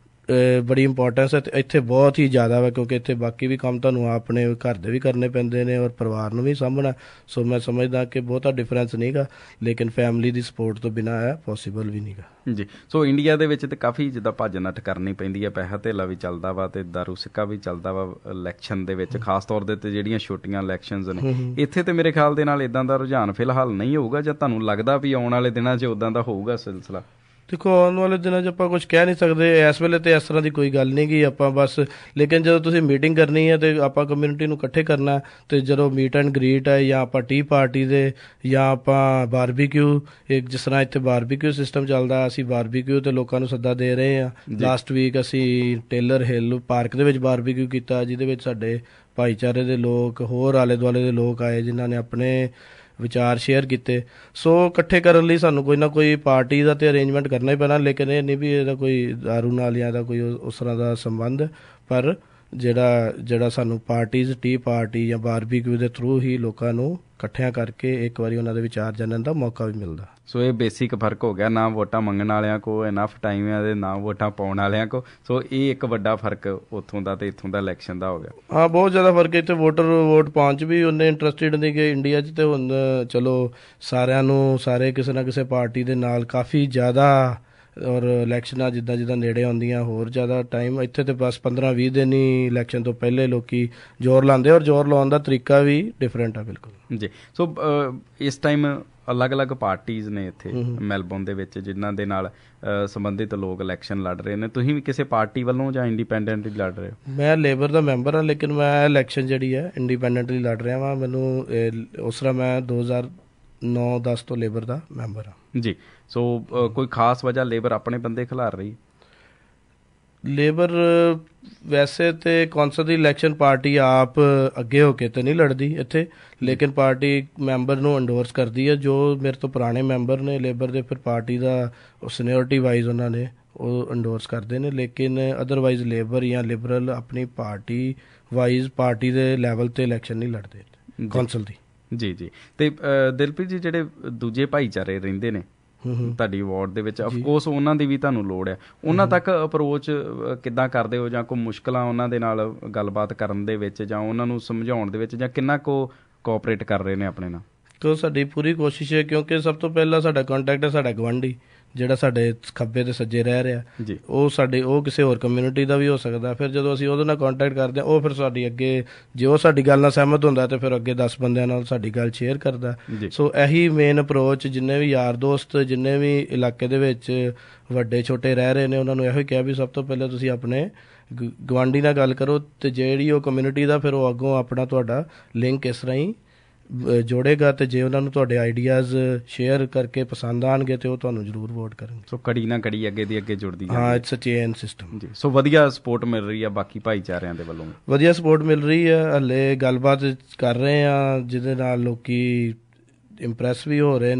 ਬੜੀ ਇੰਪੋਰਟੈਂਸ ਹੈ, ਅਤੇ ਇੱਥੇ ਬਹੁਤ ਹੀ ਜ਼ਿਆਦਾ ਵਾ, ਕਿਉਂਕਿ ਇੱਥੇ ਬਾਕੀ ਵੀ ਕੰਮ ਤੁਹਾਨੂੰ ਆਪਣੇ ਘਰ ਦੇ ਵੀ ਕਰਨੇ ਪੈਂਦੇ ਨੇ ਔਰ ਪਰਿਵਾਰ ਨੂੰ ਵੀ ਸਾਂਭਣਾ। ਸੋ ਮੈਂ ਸਮਝਦਾ ਕਿ ਬਹੁਤਾ ਡਿਫਰੈਂਸ ਨਹੀਂ ਗਾ, ਲੇਕਿਨ ਫੈਮਿਲੀ ਦੀ ਸਪੋਰਟ ਤੋਂ ਬਿਨਾਂ ਇਹ ਪੋਸੀਬਲ ਵੀ ਨਹੀਂ ਗਾ ਜੀ। ਸੋ ਇੰਡੀਆ ਦੇ ਵਿੱਚ ਤਾਂ ਕਾਫੀ ਜਿੱਦਾਂ ਭੱਜ ਨੱਠ ਕਰਨੀ ਪੈਂਦੀ ਹੈ, ਪੈਸਾ ਧੇਲਾ ਵੀ ਚੱਲਦਾ ਵਾ ਅਤੇ ਦਾਰੂ ਸਿੱਕਾ ਵੀ ਚੱਲਦਾ ਵਾ ਇਲੈਕਸ਼ਨ ਦੇ ਵਿੱਚ, ਖਾਸ ਤੌਰ ਦੇ ਉੱਤੇ ਜਿਹੜੀਆਂ ਛੋਟੀਆਂ ਇਲੈਕਸ਼ਨਜ਼ ਨੇ। ਇੱਥੇ ਤਾਂ ਮੇਰੇ ਖਿਆਲ ਦੇ ਨਾਲ ਇੱਦਾਂ ਦਾ ਰੁਝਾਨ ਫਿਲਹਾਲ ਨਹੀਂ ਹੋਊਗਾ, ਜਾਂ ਤੁਹਾਨੂੰ ਲੱਗਦਾ ਵੀ ਆਉਣ ਵਾਲੇ ਦਿਨਾਂ 'ਚ ਉੱਦਾਂ ਦਾ ਹੋਊਗਾ ਸਿਲਸਿਲਾ? ਦੇਖੋ, ਆਉਣ ਵਾਲੇ ਦਿਨਾਂ 'ਚ ਆਪਾਂ ਕੁਝ ਕਹਿ ਨਹੀਂ ਸਕਦੇ ਇਸ ਵੇਲੇ, ਤਾਂ ਇਸ ਤਰ੍ਹਾਂ ਦੀ ਕੋਈ ਗੱਲ ਨਹੀਂ ਗੀ ਆਪਾਂ ਬਸ। ਲੇਕਿਨ ਜਦੋਂ ਤੁਸੀਂ ਮੀਟਿੰਗ ਕਰਨੀ ਹੈ ਅਤੇ ਆਪਾਂ ਕਮਿਊਨਿਟੀ ਨੂੰ ਇਕੱਠੇ ਕਰਨਾ, ਅਤੇ ਜਦੋਂ ਮੀਟ ਐਂਡ ਗ੍ਰੀਟ ਹੈ ਜਾਂ ਆਪਾਂ ਟੀ ਪਾਰਟੀ ਦੇ ਜਾਂ ਆਪਾਂ ਬਾਰਬੀਕਿਊ, ਇੱਕ ਜਿਸ ਤਰ੍ਹਾਂ ਇੱਥੇ ਬਾਰਬੀਕਿਊ ਸਿਸਟਮ ਚੱਲਦਾ, ਅਸੀਂ ਬਾਰਬੀਕਿਊ 'ਤੇ ਲੋਕਾਂ ਨੂੰ ਸੱਦਾ ਦੇ ਰਹੇ ਹਾਂ। ਲਾਸਟ ਵੀਕ ਅਸੀਂ ਟੇਲਰ ਹਿੱਲ ਪਾਰਕ ਦੇ ਵਿੱਚ ਬਾਰਬੀਕਿਊ ਕੀਤਾ, ਜਿਹਦੇ ਵਿੱਚ ਸਾਡੇ ਭਾਈਚਾਰੇ ਦੇ ਲੋਕ, ਹੋਰ ਆਲੇ ਦੁਆਲੇ ਦੇ ਲੋਕ ਆਏ ਜਿਨ੍ਹਾਂ ਨੇ ਆਪਣੇ ਵਿਚਾਰ ਸ਼ੇਅਰ ਕੀਤੇ। ਸੋ ਇਕੱਠੇ ਕਰਨ ਲਈ ਸਾਨੂੰ ਕੋਈ ਨਾ ਕੋਈ ਪਾਰਟੀ ਦਾ ਤਾਂ ਅਰੇਂਜਮੈਂਟ ਕਰਨਾ ਹੀ ਪੈਣਾ, ਲੇਕਿਨ ਇਹ ਨਹੀਂ ਵੀ ਇਹਦਾ ਕੋਈ ਦਾਰੂ ਨਾਲ ਜਾਂ ਦਾ ਕੋਈ ਉਸ ਤਰ੍ਹਾਂ ਦਾ ਸੰਬੰਧ। ਪਰ ਜਿਹੜਾ ਜਿਹੜਾ ਸਾਨੂੰ ਪਾਰਟੀਜ਼, ਟੀ ਪਾਰਟੀ ਜਾਂ ਬਾਰਬੀਕਿਊ ਦੇ ਥਰੂ ਹੀ ਲੋਕਾਂ ਨੂੰ ਇਕੱਠਿਆਂ ਕਰਕੇ ਇੱਕ ਵਾਰੀ ਉਹਨਾਂ ਦੇ ਵਿਚਾਰ ਜਾਣਨ ਦਾ ਮੌਕਾ ਵੀ ਮਿਲਦਾ। ਸੋ ਇਹ ਬੇਸਿਕ ਫਰਕ ਹੋ ਗਿਆ, ਨਾ ਵੋਟਾਂ ਮੰਗਣ ਵਾਲਿਆਂ ਕੋਲ ਇਨਫ ਟਾਈਮ ਹੈ ਅਤੇ ਨਾ ਵੋਟਾਂ ਪਾਉਣ ਵਾਲਿਆਂ ਕੋਲ। ਸੋ ਇਹ ਇੱਕ ਵੱਡਾ ਫਰਕ ਉੱਥੋਂ ਦਾ ਅਤੇ ਇੱਥੋਂ ਦਾ ਇਲੈਕਸ਼ਨ ਦਾ ਹੋ ਗਿਆ। ਹਾਂ, ਬਹੁਤ ਜ਼ਿਆਦਾ ਫਰਕ ਹੈ। ਇੱਥੇ ਵੋਟਰ ਵੋਟ ਪਾਉਣ 'ਚ ਵੀ ਉਹਨੇ ਇੰਟਰਸਟਿਡ ਨਹੀਂ ਕਿ ਇੰਡੀਆ 'ਚ। ਅਤੇ ਹੁਣ ਚਲੋ ਸਾਰਿਆਂ ਨੂੰ, ਸਾਰੇ ਕਿਸੇ ਨਾ ਕਿਸੇ ਪਾਰਟੀ ਦੇ ਨਾਲ ਕਾਫੀ ਜ਼ਿਆਦਾ, ਔਰ ਇਲੈਕਸ਼ਨਾਂ ਜਿੱਦਾਂ ਜਿੱਦਾਂ ਨੇੜੇ ਆਉਂਦੀਆਂ ਹੋਰ ਜ਼ਿਆਦਾ ਟਾਈਮ। ਇੱਥੇ ਤਾਂ ਬਸ ਪੰਦਰਾਂ ਵੀਹ ਦਿਨ ਹੀ ਇਲੈਕਸ਼ਨ ਤੋਂ ਪਹਿਲੇ ਲੋਕ ਜ਼ੋਰ ਲਾਉਂਦੇ, ਔਰ ਜ਼ੋਰ ਲਾਉਣ ਦਾ ਤਰੀਕਾ ਵੀ ਡਿਫਰੈਂਟ ਆ ਬਿਲਕੁਲ ਜੀ। ਸੋ ਇਸ ਟਾਈਮ ਅਲੱਗ-ਅਲੱਗ ਪਾਰਟੀਜ਼ ਨੇ ਇੱਥੇ ਮੈਲਬੌਰਨ ਦੇ ਵਿੱਚ ਜਿਨ੍ਹਾਂ ਦੇ ਨਾਲ ਸੰਬੰਧਿਤ ਲੋਕ ਇਲੈਕਸ਼ਨ ਲੜ ਰਹੇ ਨੇ। ਤੁਸੀਂ ਵੀ ਕਿਸੇ ਪਾਰਟੀ ਵੱਲੋਂ ਜਾਂ ਇੰਡੀਪੈਂਡੈਂਟਲੀ ਲੜ ਰਹੇ ਹੋ? ਮੈਂ ਲੇਬਰ ਦਾ ਮੈਂਬਰ ਹਾਂ, ਲੇਕਿਨ ਮੈਂ ਇਲੈਕਸ਼ਨ ਜਿਹੜੀ ਹੈ ਇੰਡੀਪੈਂਡੈਂਟਲੀ ਲੜ ਰਿਹਾ ਵਾਂ। ਮੈਨੂੰ ਉਸ ਤਰ੍ਹਾਂ ਮੈਂ ਦੋ ਹਜ਼ਾਰ ਨੌ ਦਸ ਤੋਂ ਲੇਬਰ ਦਾ ਮੈਂਬਰ ਹਾਂ ਜੀ। ਸੋ ਕੋਈ ਖਾਸ ਵਜ੍ਹਾ ਲੇਬਰ ਆਪਣੇ ਬੰਦੇ ਖਿਲਾਰ ਰਹੀ? ਲੇਬਰ ਵੈਸੇ ਤਾਂ ਕੌਂਸਲ ਦੀ ਇਲੈਕਸ਼ਨ ਪਾਰਟੀ ਆਪ ਅੱਗੇ ਹੋ ਕੇ ਤਾਂ ਨਹੀਂ ਲੜਦੀ ਇੱਥੇ, ਲੇਕਿਨ ਪਾਰਟੀ ਮੈਂਬਰ ਨੂੰ ਇੰਡੋਰਸ ਕਰਦੀ ਹੈ। ਜੋ ਮੇਰੇ ਤੋਂ ਪੁਰਾਣੇ ਮੈਂਬਰ ਨੇ ਲੇਬਰ ਦੇ, ਫਿਰ ਪਾਰਟੀ ਦਾ ਸੀਨੀਅਰਟੀ ਵਾਈਜ਼ ਉਹਨਾਂ ਨੇ ਉਹ ਇੰਡੋਰਸ ਕਰਦੇ ਨੇ। ਲੇਕਿਨ ਅਦਰਵਾਈਜ਼ ਲੇਬਰ ਜਾਂ ਲਿਬਰਲ ਆਪਣੀ ਪਾਰਟੀ ਵਾਈਜ਼ ਪਾਰਟੀ ਦੇ ਲੈਵਲ 'ਤੇ ਇਲੈਕਸ਼ਨ ਨਹੀਂ ਲੜਦੇ ਕੌਂਸਲ ਦੀ ਜੀ ਜੀ। ਅਤੇ ਦਿਲਪ੍ਰੀਤ ਜੀ, ਜਿਹੜੇ ਦੂਜੇ ਭਾਈਚਾਰੇ ਰਹਿੰਦੇ ਨੇ ਤੁਹਾਡੀ ਵਾਰਡ ਦੇ ਵਿੱਚ, ਅਫਕੋਰਸ ਉਹਨਾਂ ਦੀ ਵੀ ਤੁਹਾਨੂੰ ਲੋੜ ਹੈ, ਉਹਨਾਂ ਤੱਕ ਅਪਰੋਚ ਕਿੱਦਾਂ ਕਰਦੇ ਹੋ, ਜਾਂ ਕੋਈ ਮੁਸ਼ਕਿਲਾਂ ਉਹਨਾਂ ਦੇ ਨਾਲ ਗੱਲਬਾਤ ਕਰਨ ਦੇ ਵਿੱਚ ਜਾਂ ਉਹਨਾਂ ਨੂੰ ਸਮਝਾਉਣ ਦੇ ਵਿੱਚ, ਜਾਂ ਕਿੰਨਾ ਕੁ ਕੋਆਪਰੇਟ ਕਰ ਰਹੇ ਨੇ ਆਪਣੇ ਨਾਲ? ਤਾਂ ਸਾਡੀ ਪੂਰੀ ਕੋਸ਼ਿਸ਼ ਹੈ, ਕਿਉਂਕਿ ਸਭ ਤੋਂ ਪਹਿਲਾਂ ਸਾਡਾ ਕੰਟੈਕਟ ਹੈ ਸਾਡਾ ਗੁਆਂਢੀ ਜਿਹੜਾ ਸਾਡੇ ਖੱਬੇ ਤੇ ਸੱਜੇ ਰਹਿ ਰਿਹਾ ਜੀ। ਉਹ ਸਾਡੇ ਉਹ ਕਿਸੇ ਹੋਰ ਕਮਿਊਨਿਟੀ ਦਾ ਵੀ ਹੋ ਸਕਦਾ। ਫਿਰ ਜਦੋਂ ਅਸੀਂ ਉਹਦੇ ਨਾਲ ਕੰਟੈਕਟ ਕਰਦੇ ਹਾਂ, ਉਹ ਫਿਰ ਸਾਡੀ ਅੱਗੇ ਜੇ ਉਹ ਸਾਡੀ ਗੱਲ ਨਾਲ ਸਹਿਮਤ ਹੁੰਦਾ ਤਾਂ ਫਿਰ ਅੱਗੇ ਦਸ ਬੰਦਿਆਂ ਨਾਲ ਸਾਡੀ ਗੱਲ ਸ਼ੇਅਰ ਕਰਦਾ। ਸੋ ਇਹੀ ਮੇਨ ਅਪਰੋਚ, ਜਿੰਨੇ ਵੀ ਯਾਰ ਦੋਸਤ ਜਿੰਨੇ ਵੀ ਇਲਾਕੇ ਦੇ ਵਿੱਚ ਵੱਡੇ ਛੋਟੇ ਰਹਿ ਰਹੇ ਨੇ, ਉਹਨਾਂ ਨੂੰ ਇਹੋ ਹੀ ਕਿਹਾ ਵੀ ਸਭ ਤੋਂ ਪਹਿਲਾਂ ਤੁਸੀਂ ਆਪਣੇ ਗੁਆਂਢੀ ਨਾਲ ਗੱਲ ਕਰੋ, ਅਤੇ ਜਿਹੜੀ ਉਹ ਕਮਿਊਨਿਟੀ ਦਾ ਫਿਰ ਉਹ ਅੱਗੋਂ ਆਪਣਾ ਤੁਹਾਡਾ ਲਿੰਕ ਇਸ ਤਰ੍ਹਾਂ ਹੀ ਜੋੜੇਗਾ। ਅਤੇ ਜੇ ਉਹਨਾਂ ਨੂੰ ਤੁਹਾਡੇ ਆਈਡੀਆਜ਼ ਸ਼ੇਅਰ ਕਰਕੇ ਪਸੰਦ ਆਉਣਗੇ ਤਾਂ ਉਹ ਤੁਹਾਨੂੰ ਜ਼ਰੂਰ ਵੋਟ ਕਰਨਗੇ। ਸੋ ਕੜੀ ਨਾ ਕੜੀ ਅੱਗੇ ਦੀ ਅੱਗੇ ਜੁੜਦੀ ਹੈ। ਹਾਂ, ਇਟਸ ਅ ਚੇਨ ਸਿਸਟਮ ਜੀ। ਸੋ ਵਧੀਆ ਸਪੋਰਟ ਮਿਲ ਰਹੀ ਆ ਬਾਕੀ ਭਾਈਚਾਰਿਆਂ ਦੇ ਵੱਲੋਂ? ਵਧੀਆ ਸਪੋਰਟ ਮਿਲ ਰਹੀ ਹੈ। ਹਾਲੇ ਗੱਲਬਾਤ ਕਰ ਰਹੇ ਹਾਂ ਜਿਹਦੇ ਨਾਲ ਲੋਕੀ ਇੰਪ੍ਰੈਸ ਵੀ ਹੋ ਰਹੇ ਨੇ,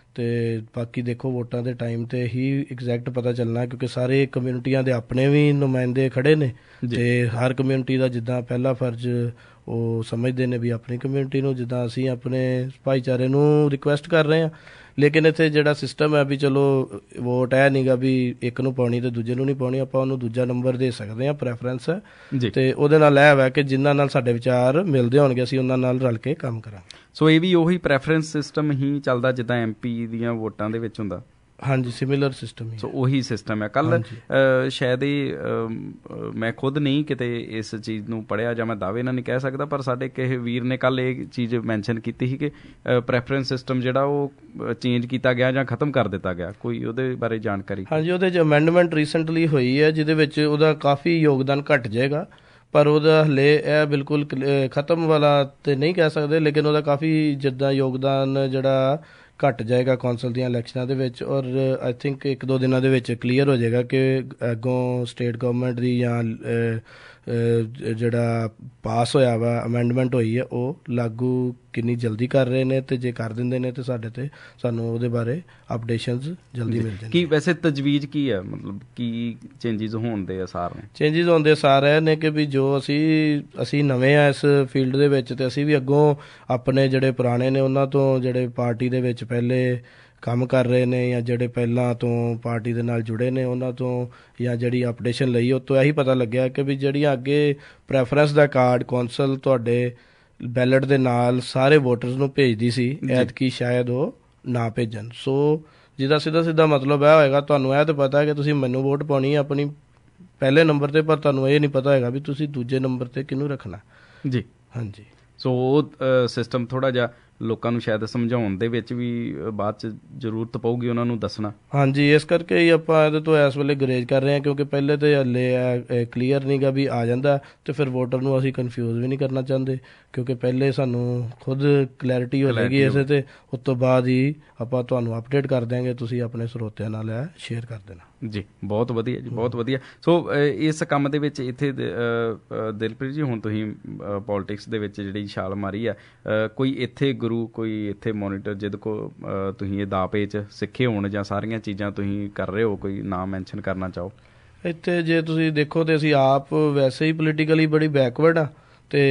ਤੇ ਬਾਕੀ ਦੇਖੋ ਵੋਟਾਂ ਦੇ ਟਾਈਮ ਤੇ ਹੀ ਐਗਜ਼ੈਕਟ ਪਤਾ ਚੱਲਣਾ, ਕਿਉਂਕਿ ਸਾਰੇ ਕਮਿਊਨਿਟੀਆਂ ਦੇ ਆਪਣੇ ਵੀ ਨੁਮਾਇੰਦੇ ਖੜੇ ਨੇ ਤੇ ਹਰ ਕਮਿਊਨਿਟੀ ਦਾ ਜਿੱਦਾਂ ਪਹਿਲਾ ਫਰਜ਼ ਉਹ ਸਮਝਦੇ ਨੇ ਵੀ ਆਪਣੀ ਕਮਿਊਨਿਟੀ ਨੂੰ, ਜਿੱਦਾਂ ਅਸੀਂ ਆਪਣੇ ਭਾਈਚਾਰੇ ਨੂੰ ਰਿਕੁਐਸਟ ਕਰ ਰਹੇ ਹਾਂ। ਲੇਕਿਨ ਇੱਥੇ ਜਿਹੜਾ ਸਿਸਟਮ ਹੈ ਵੀ ਚਲੋ ਵੋਟ ਇਹ ਨਹੀਂਗਾ ਵੀ ਇੱਕ ਨੂੰ ਪਾਉਣੀ ਤੇ ਦੂਜੇ ਨੂੰ ਨਹੀਂ ਪਾਉਣੀ, ਆਪਾਂ ਉਹਨੂੰ ਦੂਜਾ ਨੰਬਰ ਦੇ ਸਕਦੇ ਹਾਂ, ਪ੍ਰੈਫਰੈਂਸ ਹੈ। ਤੇ ਉਹਦੇ ਨਾਲ ਇਹ ਹੈ ਕਿ ਜਿਨ੍ਹਾਂ ਨਾਲ ਸਾਡੇ ਵਿਚਾਰ ਮਿਲਦੇ ਹੋਣਗੇ ਅਸੀਂ ਉਹਨਾਂ ਨਾਲ ਰਲ ਕੇ ਕੰਮ ਕਰਾਂਗੇ। ਸੋ ਇਹ ਵੀ ਉਹੀ ਪ੍ਰੈਫਰੈਂਸ ਸਿਸਟਮ ਹੀ ਚੱਲਦਾ ਜਿੱਦਾਂ ਐਮ ਪੀ ਦੀਆਂ ਵੋਟਾਂ ਦੇ ਵਿੱਚ ਹੁੰਦਾ? ਹਾਂਜੀ, ਸਿਮਿਲਰ ਸਿਸਟਮ ਹੀ। ਸੋ ਉਹੀ ਸਿਸਟਮ ਹੈ। ਕੱਲ ਸ਼ਾਇਦ ਇਹ ਮੈਂ ਖੁਦ ਨਹੀਂ ਕਿਤੇ ਇਸ ਚੀਜ਼ ਨੂੰ ਪੜ੍ਹਿਆ ਜਾਂ ਮੈਂ ਦਾਅਵੇ ਨਾਲ ਨਹੀਂ ਕਹਿ ਸਕਦਾ, ਪਰ ਸਾਡੇ ਕਿਸੇ ਵੀਰ ਨੇ ਕੱਲ ਇਹ ਚੀਜ਼ ਮੈਂਸ਼ਨ ਕੀਤੀ ਸੀ ਕਿ ਪ੍ਰੈਫਰੈਂਸ ਸਿਸਟਮ ਜਿਹੜਾ ਉਹ ਚੇਂਜ ਕੀਤਾ ਗਿਆ ਜਾਂ ਖਤਮ ਕਰ ਦਿੱਤਾ ਗਿਆ। ਕੋਈ ਉਹਦੇ ਬਾਰੇ ਜਾਣਕਾਰੀ? ਹਾਂਜੀ, ਉਹਦੇ 'ਚ ਅਮੈਂਡਮੈਂਟ ਰੀਸੈਂਟਲੀ ਹੋਈ ਹੈ ਜਿਹਦੇ ਵਿੱਚ ਉਹਦਾ ਕਾਫੀ ਯੋਗਦਾਨ ਘੱਟ ਜਾਏਗਾ, ਪਰ ਉਹਦਾ ਹਲੇ ਇਹ ਬਿਲਕੁਲ ਖਤਮ ਵਾਲਾ ਤੇ ਨਹੀਂ ਕਹਿ ਸਕਦੇ, ਲੇਕਿਨ ਉਹਦਾ ਕਾਫੀ ਜਿੱਦਾਂ ਯੋਗਦਾਨ ਜਿਹੜਾ ਘੱਟ ਜਾਏਗਾ ਕੌਂਸਲ ਦੀਆਂ ਇਲੈਕਸ਼ਨਾਂ ਦੇ ਵਿੱਚ। ਔਰ ਆਈ ਥਿੰਕ ਇੱਕ ਦੋ ਦਿਨਾਂ ਦੇ ਵਿੱਚ ਕਲੀਅਰ ਹੋ ਜਾਏਗਾ ਕਿ ਅੱਗੋਂ ਸਟੇਟ ਗੌਰਮੈਂਟ ਦੀ ਜਾਂ ਜਿਹੜਾ ਪਾਸ ਹੋਇਆ ਵਾ ਅਮੈਂਡਮੈਂਟ ਹੋਈ ਹੈ ਉਹ ਲਾਗੂ ਕਿੰਨੀ ਜਲਦੀ ਕਰ ਰਹੇ ਨੇ, ਤੇ ਜੇ ਕਰ ਦਿੰਦੇ ਨੇ ਤੇ ਸਾਡੇ ਤੇ ਸਾਨੂੰ ਉਹਦੇ ਬਾਰੇ ਅਪਡੇਸ਼ਨਸ ਜਲਦੀ ਮਿਲ ਜਾਣਗੇ। ਕੀ ਵੈਸੇ ਤਜਵੀਜ਼ ਕੀ ਹੈ, ਮਤਲਬ ਕੀ ਚੇਂਜਿਸ ਹੋਣ ਦੇ ਅਸਾਰ ਨੇ? ਚੇਂਜਿਸ ਹੋਣ ਦੇ ਅਸਾਰ ਇਹ ਨੇ ਕਿ ਵੀ ਜੋ ਅਸੀਂ ਅਸੀਂ ਨਵੇਂ ਆ ਇਸ ਫੀਲਡ ਦੇ ਵਿੱਚ, ਤੇ ਅਸੀਂ ਵੀ ਅੱਗੋਂ ਆਪਣੇ ਜਿਹੜੇ ਪੁਰਾਣੇ ਨੇ ਉਹਨਾਂ ਤੋਂ ਜਿਹੜੇ ਪਾਰਟੀ ਦੇ ਵਿੱਚ ਪਹਿਲੇ ਕੰਮ ਕਰ ਰਹੇ ਨੇ ਜਾਂ ਜਿਹੜੇ ਪਹਿਲਾਂ ਤੋਂ ਪਾਰਟੀ ਦੇ ਨਾਲ ਜੁੜੇ ਨੇ ਉਹਨਾਂ ਤੋਂ ਜਾਂ ਜਿਹੜੀ ਅਪਡੇਸ਼ਨ ਲਈ ਉਹ ਤੋਂ ਇਹੀ ਪਤਾ ਲੱਗਿਆ ਕਿ ਵੀ ਜਿਹੜੀਆਂ ਅੱਗੇ ਪ੍ਰੈਫਰੈਂਸ ਦਾ ਕਾਰਡ ਕੌਂਸਲ ਤੁਹਾਡੇ ਬੈਲਟ ਦੇ ਨਾਲ ਸਾਰੇ ਵੋਟਰਸ ਨੂੰ ਭੇਜਦੀ ਸੀ, ਐਤਕੀ ਸ਼ਾਇਦ ਉਹ ਨਾ ਭੇਜਣ। ਸੋ ਜਿਹਦਾ ਸਿੱਧਾ ਸਿੱਧਾ ਮਤਲਬ ਇਹ ਹੋਏਗਾ, ਤੁਹਾਨੂੰ ਇਹ ਤਾਂ ਪਤਾ ਹੈ ਕਿ ਤੁਸੀਂ ਮੈਨੂੰ ਵੋਟ ਪਾਉਣੀ ਹੈ ਆਪਣੀ ਪਹਿਲੇ ਨੰਬਰ 'ਤੇ, ਪਰ ਤੁਹਾਨੂੰ ਇਹ ਨਹੀਂ ਪਤਾ ਹੋਏਗਾ ਵੀ ਤੁਸੀਂ ਦੂਜੇ ਨੰਬਰ 'ਤੇ ਕਿਹਨੂੰ ਰੱਖਣਾ ਜੀ। ਹਾਂਜੀ, ਸੋ ਉਹ ਸਿਸਟਮ ਥੋੜ੍ਹਾ ਜਿਹਾ ਲੋਕਾਂ ਨੂੰ ਸ਼ਾਇਦ ਸਮਝਾਉਣ ਦੇ ਵਿੱਚ ਵੀ ਬਾਅਦ 'ਚ ਜ਼ਰੂਰਤ ਪਊਗੀ ਉਹਨਾਂ ਨੂੰ ਦੱਸਣਾ। ਹਾਂਜੀ, ਇਸ ਕਰਕੇ ਹੀ ਆਪਾਂ ਇਹਦੇ ਤੋਂ ਇਸ ਵੇਲੇ ਗੁਰੇਜ਼ ਕਰ ਰਹੇ ਹਾਂ, ਕਿਉਂਕਿ ਪਹਿਲੇ ਤਾਂ ਹਲੇ ਕਲੀਅਰ ਨਹੀਂ ਗਾ ਵੀ ਆ ਜਾਂਦਾ, ਤੇ ਫਿਰ ਵੋਟਰ ਨੂੰ ਅਸੀਂ ਕਨਫਿਊਜ਼ ਵੀ ਨਹੀਂ ਕਰਨਾ ਚਾਹੁੰਦੇ, ਕਿਉਂਕਿ ਪਹਿਲੇ ਸਾਨੂੰ ਖੁਦ ਕਲੈਰਿਟੀ ਹੋ ਜਾਏਗੀ ਇਸੇ ਤੇ, ਉਸ ਤੋਂ ਬਾਅਦ ਹੀ ਆਪਾਂ ਤੁਹਾਨੂੰ ਅਪਡੇਟ ਕਰ ਦਿਆਂਗੇ, ਤੁਸੀਂ ਆਪਣੇ ਸਰੋਤਿਆਂ ਨਾਲ ਇਹ ਸ਼ੇਅਰ ਕਰ ਦੇਣਾ ਜੀ। ਬਹੁਤ ਵਧੀਆ ਜੀ, ਬਹੁਤ ਵਧੀਆ। ਸੋ ਇਸ ਕੰਮ ਦੇ ਵਿੱਚ ਇੱਥੇ ਦਿਲਪ੍ਰੀਤ ਜੀ, ਹੁਣ ਤੁਸੀਂ ਪੋਲੀਟਿਕਸ ਦੇ ਵਿੱਚ ਜਿਹੜੀ ਛਾਲ ਮਾਰੀ ਆ, ਕੋਈ ਇੱਥੇ ਗੁਰੂ, ਕੋਈ ਇੱਥੇ ਮੋਨੀਟਰ ਜਿਹਦੇ ਕੋਲ ਤੁਸੀਂ ਇਹ ਦਾਅ ਪੇਚ ਸਿੱਖੇ ਹੋਣ ਜਾਂ ਸਾਰੀਆਂ ਚੀਜ਼ਾਂ ਤੁਸੀਂ ਕਰ ਰਹੇ ਹੋ, ਕੋਈ ਨਾਮ ਮੈਂਸ਼ਨ ਕਰਨਾ ਚਾਹੋ? ਇੱਥੇ ਜੇ ਤੁਸੀਂ ਦੇਖੋ ਤੇ ਅਸੀਂ ਆਪ ਵੈਸੇ ਹੀ ਪੋਲੀਟੀਕਲੀ ਬੜੀ ਬੈਕਵਰਡ ਆ, ਤੇ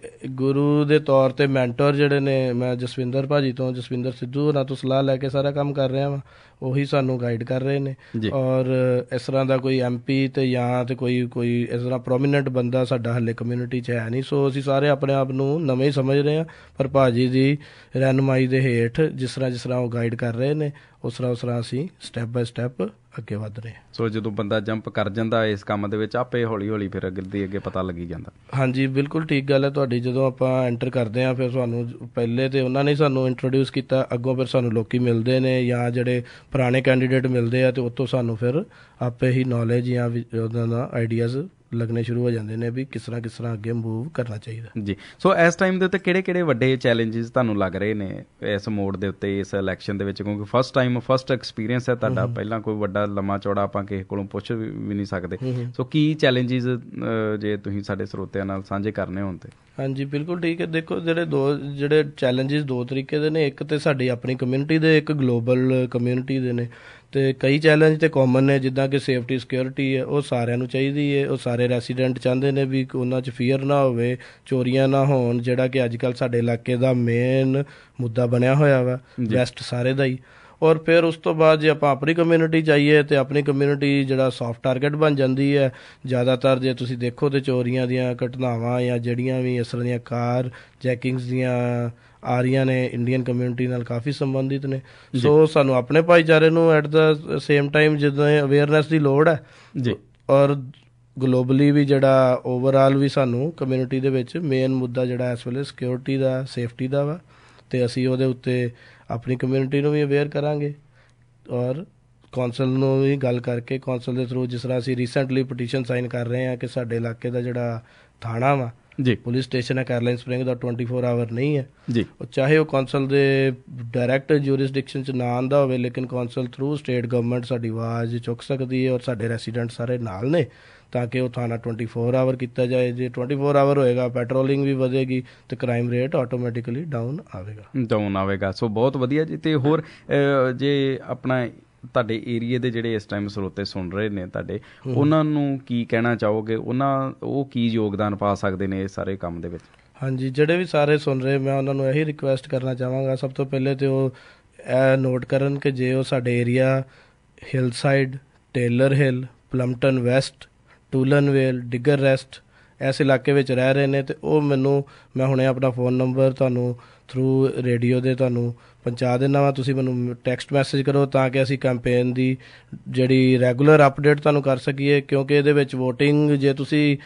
ਗੁਰੂ ਦੇ ਤੌਰ ਤੇ ਮੈਂਟਰ ਜਿਹੜੇ ਨੇ, ਮੈਂ ਜਸਵਿੰਦਰ ਭਾਜੀ ਤੋਂ, ਜਸਵਿੰਦਰ ਸਿੱਧੂ ਹੋਰਾਂ ਤੋਂ ਸਲਾਹ ਲੈ ਕੇ ਸਾਰਾ ਕੰਮ ਕਰ ਰਿਹਾ ਵਾਂ, ਉਹੀ ਸਾਨੂੰ ਗਾਈਡ ਕਰ ਰਹੇ ਨੇ। ਔਰ ਇਸ ਤਰ੍ਹਾਂ ਦਾ ਕੋਈ ਐਮ ਪੀ ਤੇ ਜਾਂ ਤੇ ਕੋਈ ਕੋਈ ਇਸ ਤਰ੍ਹਾਂ ਪ੍ਰੋਮੀਨੈਂਟ ਬੰਦਾ ਸਾਡਾ ਹਾਲੇ ਕਮਿਊਨਿਟੀ 'ਚ ਹੈ ਨਹੀਂ। ਸੋ ਅਸੀਂ ਸਾਰੇ ਆਪਣੇ ਆਪ ਨੂੰ ਨਵੇਂ ਹੀ ਸਮਝ ਰਹੇ ਹਾਂ, ਪਰ ਭਾਜੀ ਦੀ ਰਹਿਨੁਮਾਈ ਦੇ ਹੇਠ ਜਿਸ ਤਰ੍ਹਾਂ ਜਿਸ ਤਰ੍ਹਾਂ ਉਹ ਗਾਈਡ ਕਰ ਰਹੇ ਨੇ ਉਸ ਤਰ੍ਹਾਂ ਉਸ ਤਰ੍ਹਾਂ ਅਸੀਂ ਸਟੈਪ ਬਾਏ ਸਟੈਪ ਅੱਗੇ ਵੱਧ ਰਹੇ। ਸੋ ਜਦੋਂ ਬੰਦਾ ਜੰਪ ਕਰ ਜਾਂਦਾ ਇਸ ਕੰਮ ਦੇ ਵਿੱਚ, ਆਪੇ ਹੌਲੀ ਹੌਲੀ ਫਿਰ ਅੱਗੇ ਦੀ ਅੱਗੇ ਪਤਾ ਲੱਗੀ ਜਾਂਦਾ। ਹਾਂਜੀ, ਬਿਲਕੁਲ ਠੀਕ ਗੱਲ ਹੈ ਤੁਹਾਡੀ। ਜਦੋਂ ਆਪਾਂ ਐਂਟਰ ਕਰਦੇ ਹਾਂ ਫਿਰ ਸਾਨੂੰ ਪਹਿਲੇ ਤੇ ਉਹਨਾਂ ਨੇ ਸਾਨੂੰ ਇੰਟਰੋਡਿਊਸ ਕੀਤਾ, ਅੱਗੋਂ ਫਿਰ ਸਾਨੂੰ ਲੋਕੀ ਮਿਲਦੇ ਨੇ ਜਾਂ ਜਿਹੜੇ ਪੁਰਾਣੇ ਕੈਂਡੀਡੇਟ ਮਿਲਦੇ ਆ, ਤੇ ਉੱਥੋਂ ਸਾਨੂੰ ਫਿਰ ਆਪੇ ਹੀ ਨੌਲੇਜ ਜਾਂ ਉਹਨਾਂ ਦਾ ਆਈਡੀਆਜ਼ ਲੱਗਣੇ ਸ਼ੁਰੂ ਹੋ ਜਾਂਦੇ ਨੇ ਵੀ ਕਿਸ ਤਰ੍ਹਾਂ ਕਿਸ ਤਰ੍ਹਾਂ ਅੱਗੇ ਮੂਵ ਕਰਨਾ ਚਾਹੀਦਾ ਜੀ। ਸੋ ਇਸ ਟਾਈਮ ਦੇ ਉੱਤੇ ਕਿਹੜੇ ਕਿਹੜੇ ਵੱਡੇ ਚੈਲੰਜਿਸ ਤੁਹਾਨੂੰ ਲੱਗ ਰਹੇ ਨੇ ਇਸ ਮੋੜ ਦੇ ਉੱਤੇ, ਇਸ ਇਲੈਕਸ਼ਨ ਦੇ ਵਿੱਚ? ਕਿਉਂਕਿ ਫਸਟ ਟਾਈਮ ਫਸਟ ਐਕਸਪੀਰੀਅੰਸ ਹੈ ਤੁਹਾਡਾ, ਪਹਿਲਾਂ ਕੋਈ ਵੱਡਾ ਲੰਮਾ ਚੌੜਾ ਆਪਾਂ ਕਿਸੇ ਕੋਲੋਂ ਪੁੱਛ ਵੀ ਨਹੀਂ ਸਕਦੇ। ਸੋ ਕੀ ਚੈਲੰਜਿਸ ਜੇ ਤੁਸੀਂ ਸਾਡੇ ਸਰੋਤਿਆਂ ਨਾਲ ਸਾਂਝੇ ਕਰਨੇ ਹੋਣ ਤੇ? ਹਾਂਜੀ, ਬਿਲਕੁਲ ਠੀਕ ਹੈ। ਦੇਖੋ, ਜਿਹੜੇ ਦੋ ਜਿਹੜੇ ਚੈਲੰਜਿਸ ਦੋ ਤਰੀਕੇ ਦੇ ਨੇ, ਇੱਕ ਤੇ ਸਾਡੀ ਆਪਣੀ ਕਮਿਊਨਿਟੀ ਦੇ, ਇੱਕ ਗਲੋਬਲ ਕਮਿਊਨਿਟੀ ਦੇ ਨੇ। ਤੇ ਕਈ ਚੈਲੰਜ ਤੇ ਕਾਮਨ ਨੇ, ਜਿੱਦਾਂ ਕਿ ਸੇਫਟੀ ਸਿਕਿਉਰਿਟੀ ਹੈ, ਉਹ ਸਾਰਿਆਂ ਨੂੰ ਚਾਹੀਦੀ ਹੈ। ਉਹ ਸਾਰੇ ਰੈਸੀਡੈਂਟ ਚਾਹੁੰਦੇ ਨੇ ਵੀ ਉਹਨਾਂ 'ਚ ਫੀਅਰ ਨਾ ਹੋਵੇ, ਚੋਰੀਆਂ ਨਾ ਹੋਣ, ਜਿਹੜਾ ਕਿ ਅੱਜ ਕੱਲ੍ਹ ਸਾਡੇ ਇਲਾਕੇ ਦਾ ਮੇਨ ਮੁੱਦਾ ਬਣਿਆ ਹੋਇਆ ਵਾ, ਵੈਸਟ ਸਾਰੇ ਦਾ ਹੀ। ਔਰ ਫਿਰ ਉਸ ਤੋਂ ਬਾਅਦ ਜੇ ਆਪਾਂ ਆਪਣੀ ਕਮਿਊਨਿਟੀ ਚਾਹੀਏ ਤੇ ਆਪਣੀ ਕਮਿਊਨਿਟੀ ਜਿਹੜਾ ਸੌਫਟ ਟਾਰਗੇਟ ਬਣ ਜਾਂਦੀ ਹੈ। ਜ਼ਿਆਦਾਤਰ ਜੇ ਤੁਸੀਂ ਦੇਖੋ ਤੇ ਚੋਰੀਆਂ ਦੀਆਂ ਘਟਨਾਵਾਂ ਜਾਂ ਜਿਹੜੀਆਂ ਵੀ ਇਸ ਤਰ੍ਹਾਂ ਦੀਆਂ ਕਾਰ ਜੈਕਿੰਗਸ ਦੀਆਂ ਆ ਰਹੀਆਂ ਨੇ, ਇੰਡੀਅਨ ਕਮਿਊਨਿਟੀ ਨਾਲ ਕਾਫੀ ਸੰਬੰਧਿਤ ਨੇ। ਸੋ ਸਾਨੂੰ ਆਪਣੇ ਭਾਈਚਾਰੇ ਨੂੰ ਐਟ ਦਾ ਸੇਮ ਟਾਈਮ ਜਿੱਦਾਂ ਅਵੇਅਰਨੈਸ ਦੀ ਲੋੜ ਹੈ ਜੀ, ਔਰ ਗਲੋਬਲੀ ਵੀ ਜਿਹੜਾ ਓਵਰਆਲ ਵੀ ਸਾਨੂੰ ਕਮਿਊਨਿਟੀ ਦੇ ਵਿੱਚ ਮੇਨ ਮੁੱਦਾ ਜਿਹੜਾ ਇਸ ਵੇਲੇ ਸਿਕਿਉਰਿਟੀ ਦਾ, ਸੇਫਟੀ ਦਾ ਵਾ, ਤੇ ਅਸੀਂ ਉਹਦੇ ਉੱਤੇ ਆਪਣੀ ਕਮਿਊਨਿਟੀ ਨੂੰ ਵੀ ਅਵੇਅਰ ਕਰਾਂਗੇ ਔਰ ਕੌਂਸਲ ਨੂੰ ਵੀ ਗੱਲ ਕਰਕੇ ਕੌਂਸਲ ਦੇ ਥਰੂ, ਜਿਸ ਤਰ੍ਹਾਂ ਅਸੀਂ ਰੀਸੈਂਟਲੀ ਪਟੀਸ਼ਨ ਸਾਈਨ ਕਰ ਰਹੇ ਹਾਂ ਕਿ ਸਾਡੇ ਇਲਾਕੇ ਦਾ ਜਿਹੜਾ ਥਾਣਾ ਵਾ ਜੀ, ਪੁਲਿਸ ਸਟੇਸ਼ਨ ਹੈ ਕੈਰੋਲਾਈਨ ਸਪ੍ਰਿੰਗ ਦਾ, ਟਵੈਂਟੀ ਫੋਰ ਆਵਰ ਨਹੀਂ ਹੈ ਜੀ। ਉਹ ਚਾਹੇ ਉਹ ਕੌਂਸਲ ਦੇ ਡਾਇਰੈਕਟ ਜੂਰਿਸਡਿਕਸ਼ਨ 'ਚ ਨਾ ਆਉਂਦਾ ਹੋਵੇ, ਲੇਕਿਨ ਕੌਂਸਲ ਥਰੂ ਸਟੇਟ ਗਵਰਨਮੈਂਟ ਸਾਡੀ ਆਵਾਜ਼ ਚੁੱਕ ਸਕਦੀ ਹੈ ਔਰ ਸਾਡੇ ਰੈਸੀਡੈਂਟ ਸਾਰੇ ਨਾਲ ਨੇ, ਤਾਂ ਕਿ ਉਹ ਥਾਣਾ ਟਵੈਂਟੀ ਫੋਰ ਆਵਰ ਕੀਤਾ ਜਾਏ। ਜੇ ਟਵੈਂਟੀ ਫੋਰ ਆਵਰ ਹੋਏਗਾ ਪੈਟਰੋਲਿੰਗ ਵੀ ਵਧੇਗੀ ਅਤੇ ਕ੍ਰਾਈਮ ਰੇਟ ਆਟੋਮੈਟਿਕਲੀ ਡਾਊਨ ਆਵੇਗਾ ਡਾਊਨ ਆਵੇਗਾ। ਸੋ ਬਹੁਤ ਵਧੀਆ ਜੀ। ਅਤੇ ਹੋਰ ਜੇ ਆਪਣਾ ਤੁਹਾਡੇ ਏਰੀਏ ਦੇ ਜਿਹੜੇ ਇਸ ਟਾਈਮ ਸਰੋਤੇ ਸੁਣ ਰਹੇ ਨੇ ਤੁਹਾਡੇ, ਉਹਨਾਂ ਨੂੰ ਕੀ ਕਹਿਣਾ ਚਾਹੋਗੇ? ਉਹਨਾਂ ਉਹ ਕੀ ਯੋਗਦਾਨ ਪਾ ਸਕਦੇ ਨੇ ਇਸ ਸਾਰੇ ਕੰਮ ਦੇ ਵਿੱਚ? ਹਾਂਜੀ, ਜਿਹੜੇ ਵੀ ਸਾਰੇ ਸੁਣ ਰਹੇ ਮੈਂ ਉਹਨਾਂ ਨੂੰ ਇਹੀ ਰਿਕੁਐਸਟ ਕਰਨਾ ਚਾਹਾਂਗਾ, ਸਭ ਤੋਂ ਪਹਿਲੇ ਤਾਂ ਉਹ ਇਹ ਨੋਟ ਕਰਨ ਕਿ ਜੇ ਉਹ ਸਾਡੇ area Hillside, Taylor Hill, Plumpton west, Toolern Vale, Digger Rest ਇਸ ਇਲਾਕੇ ਵਿੱਚ ਰਹਿ ਰਹੇ ਨੇ, ਅਤੇ ਉਹ ਮੈਨੂੰ ਮੈਂ ਹੁਣੇ ਆਪਣਾ ਫ਼ੋਨ ਨੰਬਰ ਤੁਹਾਨੂੰ ਥਰੂ ਰੇਡੀਓ ਦੇ ਤੁਹਾਨੂੰ ਪਹੁੰਚਾ ਦਿੰਦਾ ਵਾ। ਤੁਸੀਂ ਮੈਨੂੰ ਟੈਕਸਟ ਮੈਸੇਜ ਕਰੋ ਤਾਂ ਕਿ ਅਸੀਂ ਕੈਂਪੇਨ ਦੀ ਜਿਹੜੀ ਰੈਗੂਲਰ ਅਪਡੇਟ ਤੁਹਾਨੂੰ ਕਰ ਸਕੀਏ, ਕਿਉਂਕਿ ਇਹਦੇ ਵਿੱਚ ਵੋਟਿੰਗ ਜੇ ਤੁਸੀਂ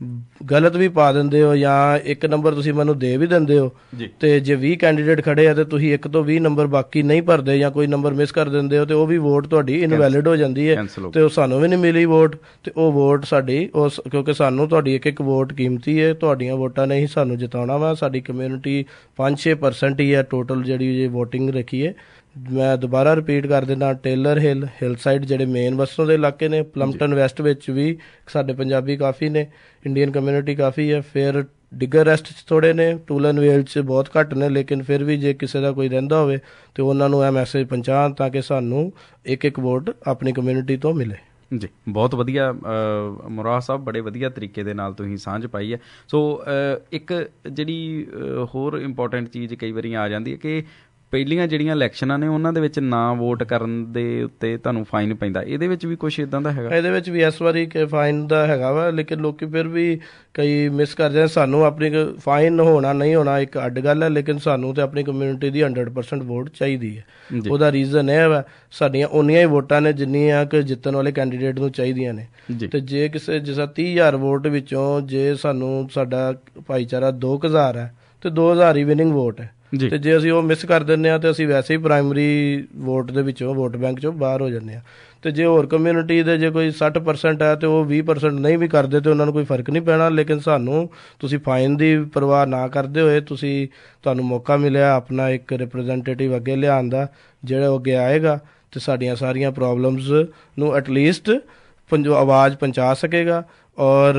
ਗਲਤ ਵੀ ਪਾ ਦਿੰਦੇ ਹੋ ਜਾਂ ਇੱਕ ਨੰਬਰ ਤੁਸੀਂ ਮੈਨੂੰ ਦੇ ਵੀ ਦਿੰਦੇ ਹੋ, ਤੇ ਜੇ ਵੀਹ ਕੈਂਡੀਡੇਟ ਖੜੇ ਆ ਤੇ ਤੁਸੀਂ ਇੱਕ ਤੋਂ ਵੀਹ ਨੰਬਰ ਬਾਕੀ ਨਹੀਂ ਭਰਦੇ ਜਾਂ ਕੋਈ ਨੰਬਰ ਮਿਸ ਕਰ ਦਿੰਦੇ ਹੋ, ਤੇ ਉਹ ਵੀ ਵੋਟ ਤੁਹਾਡੀ ਇਨਵੈਲਿਡ ਹੋ ਜਾਂਦੀ ਹੈ, ਤੇ ਉਹ ਸਾਨੂੰ ਵੀ ਨਹੀਂ ਮਿਲੀ ਵੋਟ, ਤੇ ਉਹ ਵੋਟ ਸਾਡੀ ਉਸ ਕਿਉਂਕਿ ਸਾਨੂੰ ਤੁਹਾਡੀ ਇੱਕ ਇੱਕ ਵੋਟ ਕੀਮਤੀ ਹੈ, ਤੁਹਾਡੀਆਂ ਵੋਟਾਂ ਨੇ ਹੀ ਸਾਨੂੰ ਜਿਤਾਉਣਾ ਵਾ। ਸਾਡੀ ਕਮਿਊਨਿਟੀ ਪੰਜ ਛੇ ਪਰਸੈਂਟ ਹੀ ਹੈ ਟੋਟਲ ਜਿਹੜੀ ਵੋਟਿੰਗ ਰੱਖੀ ਹੈ। ਮੈਂ ਦੁਬਾਰਾ ਰਿਪੀਟ ਕਰ ਦਿੰਦਾ, ਟੇਲਰ ਹਿੱਲ, ਹਿਲ ਸਾਈਡ ਜਿਹੜੇ ਮੇਨ ਵਸੋਂ ਦੇ ਇਲਾਕੇ ਨੇ, ਪਲਮਟਨ ਵੈਸਟ ਵਿੱਚ ਵੀ ਸਾਡੇ ਪੰਜਾਬੀ ਕਾਫੀ ਨੇ, ਇੰਡੀਅਨ ਕਮਿਊਨਿਟੀ ਕਾਫੀ ਹੈ, ਫਿਰ ਡਿਗਰ ਰੈਸਟ 'ਚ ਥੋੜ੍ਹੇ ਨੇ, ਟੂਲਨਵੇਲ 'ਚ ਬਹੁਤ ਘੱਟ ਨੇ, ਲੇਕਿਨ ਫਿਰ ਵੀ ਜੇ ਕਿਸੇ ਦਾ ਕੋਈ ਰਹਿੰਦਾ ਹੋਵੇ ਤਾਂ ਉਹਨਾਂ ਨੂੰ ਇਹ ਮੈਸੇਜ ਪਹੁੰਚਾਉਣ ਤਾਂ ਕਿ ਸਾਨੂੰ ਇੱਕ ਇੱਕ ਵੋਟ ਆਪਣੀ ਕਮਿਊਨਿਟੀ ਤੋਂ ਮਿਲੇ। ਜੀ, ਬਹੁਤ ਵਧੀਆ ਮਰਵਾਹਾ ਸਾਹਿਬ, ਬੜੇ ਵਧੀਆ ਤਰੀਕੇ ਦੇ ਨਾਲ ਤੁਸੀਂ ਸਾਂਝ ਪਾਈ ਹੈ। ਸੋ ਇੱਕ ਜਿਹੜੀ ਹੋਰ ਇੰਪੋਰਟੈਂਟ ਚੀਜ਼ ਕਈ ਵਾਰੀ ਆ ਜਾਂਦੀ ਹੈ ਕਿ ਪਹਿਲੀਆਂ ਜਿਹੜੀਆਂ ਇਲੈਕਸ਼ਨਾਂ ਨੇ ਉਹਨਾਂ ਦੇ ਵਿੱਚ ਨਾ ਵੋਟ ਕਰਨ ਦੇ ਉੱਤੇ ਤੁਹਾਨੂੰ ਫਾਈਨ ਪੈਂਦਾ, ਇਹਦੇ ਵਿੱਚ ਵੀ ਕੁਛ ਇੱਦਾਂ ਦਾ ਹੈਗਾ? ਇਹਦੇ ਵਿੱਚ ਵੀ ਇਸ ਵਾਰੀ ਕਿ ਫਾਈਨ ਦਾ ਹੈਗਾ ਵਾ, ਲੇਕਿਨ ਲੋਕੀ ਫਿਰ ਵੀ ਕਈ ਮਿਸ ਕਰ ਜਾਂਦੇ। ਸਾਨੂੰ ਆਪਣੀ ਫਾਈਨ ਹੋਣਾ ਨਹੀਂ ਹੋਣਾ ਇੱਕ ਅੱਡ ਗੱਲ ਹੈ, ਲੇਕਿਨ ਸਾਨੂੰ ਤਾਂ ਆਪਣੀ ਕਮਿਊਨਿਟੀ ਦੀ ਹੰਡਰਡ ਪਰਸੈਂਟ ਵੋਟ ਚਾਹੀਦੀ ਹੈ। ਉਹਦਾ ਰੀਜ਼ਨ ਇਹ ਵਾ, ਸਾਡੀਆਂ ਉਨੀਆਂ ਹੀ ਵੋਟਾਂ ਨੇ ਜਿੰਨੀਆਂ ਕਿ ਜਿੱਤਣ ਵਾਲੇ ਕੈਂਡੀਡੇਟ ਨੂੰ ਚਾਹੀਦੀਆਂ ਨੇ, ਤੇ ਜੇ ਕਿਸੇ ਜਿਸ ਤਰ੍ਹਾਂ ਤੀਹ ਹਜ਼ਾਰ ਵੋਟ ਵਿੱਚੋਂ ਜੇ ਸਾਨੂੰ ਸਾਡਾ ਭਾਈਚਾਰਾ ਦੋ ਕੁ ਹਜ਼ਾਰ ਹੈ ਤੇ ਦੋ ਹਜ਼ਾਰ ਹੀ ਵਿਨਿੰਗ ਵੋਟ ਹੈ, ਤੇ ਜੇ ਅਸੀਂ ਉਹ ਮਿਸ ਕਰ ਦਿੰਦੇ ਹਾਂ ਤੇ ਅਸੀਂ ਵੈਸੇ ਹੀ ਪ੍ਰਾਇਮਰੀ ਵੋਟ ਦੇ ਵਿੱਚੋਂ ਵੋਟ ਬੈਂਕ 'ਚੋਂ ਬਾਹਰ ਹੋ ਜਾਂਦੇ ਹਾਂ। ਤੇ ਜੇ ਹੋਰ ਕਮਿਊਨਿਟੀ ਦੇ ਜੇ ਕੋਈ ਸੱਠ ਪਰਸੈਂਟ ਹੈ ਤੇ ਉਹ ਵੀਹ ਪਰਸੈਂਟ ਨਹੀਂ ਵੀ ਕਰਦੇ ਤੇ ਉਹਨਾਂ ਨੂੰ ਕੋਈ ਫਰਕ ਨਹੀਂ ਪੈਣਾ, ਲੇਕਿਨ ਸਾਨੂੰ ਤੁਸੀਂ ਫਾਈਨ ਦੀ ਪਰਵਾਹ ਨਾ ਕਰਦੇ ਹੋਏ ਤੁਸੀਂ ਤੁਹਾਨੂੰ ਮੌਕਾ ਮਿਲਿਆ ਆਪਣਾ ਇੱਕ ਰਿਪਰੈਜ਼ੈਂਟੇਟਿਵ ਅੱਗੇ ਲਿਆਉਣ ਦਾ, ਜਿਹੜਾ ਅੱਗੇ ਆਏਗਾ ਤੇ ਸਾਡੀਆਂ ਸਾਰੀਆਂ ਪ੍ਰੋਬਲਮਸ ਨੂੰ ਐਟਲੀਸਟ ਪੰਜੋ ਆਵਾਜ਼ ਪਹੁੰਚਾ ਸਕੇਗਾ ਔਰ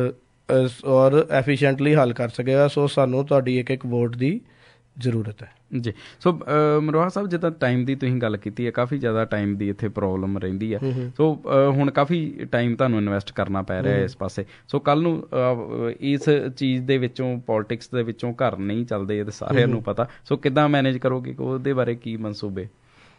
ਔਰ ਐਫੀਸ਼ੀਐਂਟਲੀ ਹੱਲ ਕਰ ਸਕੇਗਾ। ਸੋ ਸਾਨੂੰ ਤੁਹਾਡੀ ਇੱਕ ਇੱਕ ਵੋਟ ਦੀ ਜ਼ਰੂਰਤ ਹੈ ਜੀ। ਸੋ ਮਰਵਾਹਾ ਸਾਹਿਬ, ਜਿੱਦਾਂ ਟਾਈਮ ਦੀ ਤੁਸੀਂ ਗੱਲ ਕੀਤੀ ਹੈ, ਕਾਫੀ ਜ਼ਿਆਦਾ ਟਾਈਮ ਦੀ ਇੱਥੇ ਪ੍ਰੋਬਲਮ ਰਹਿੰਦੀ ਹੈ। ਸੋ ਹੁਣ ਕਾਫੀ ਟਾਈਮ ਤੁਹਾਨੂੰ ਇਨਵੈਸਟ ਕਰਨਾ ਪੈ ਰਿਹਾ ਇਸ ਪਾਸੇ। ਸੋ ਕੱਲ੍ਹ ਨੂੰ ਇਸ ਚੀਜ਼ ਦੇ ਵਿੱਚੋਂ, ਪੋਲੀਟਿਕਸ ਦੇ ਵਿੱਚੋਂ ਘਰ ਨਹੀਂ ਚੱਲਦੇ, ਇਹ ਤਾਂ ਸਾਰਿਆਂ ਨੂੰ ਪਤਾ। ਸੋ ਕਿੱਦਾਂ ਮੈਨੇਜ ਕਰੋਗੇ? ਉਹਦੇ ਬਾਰੇ ਕੀ ਮਨਸੂਬੇ?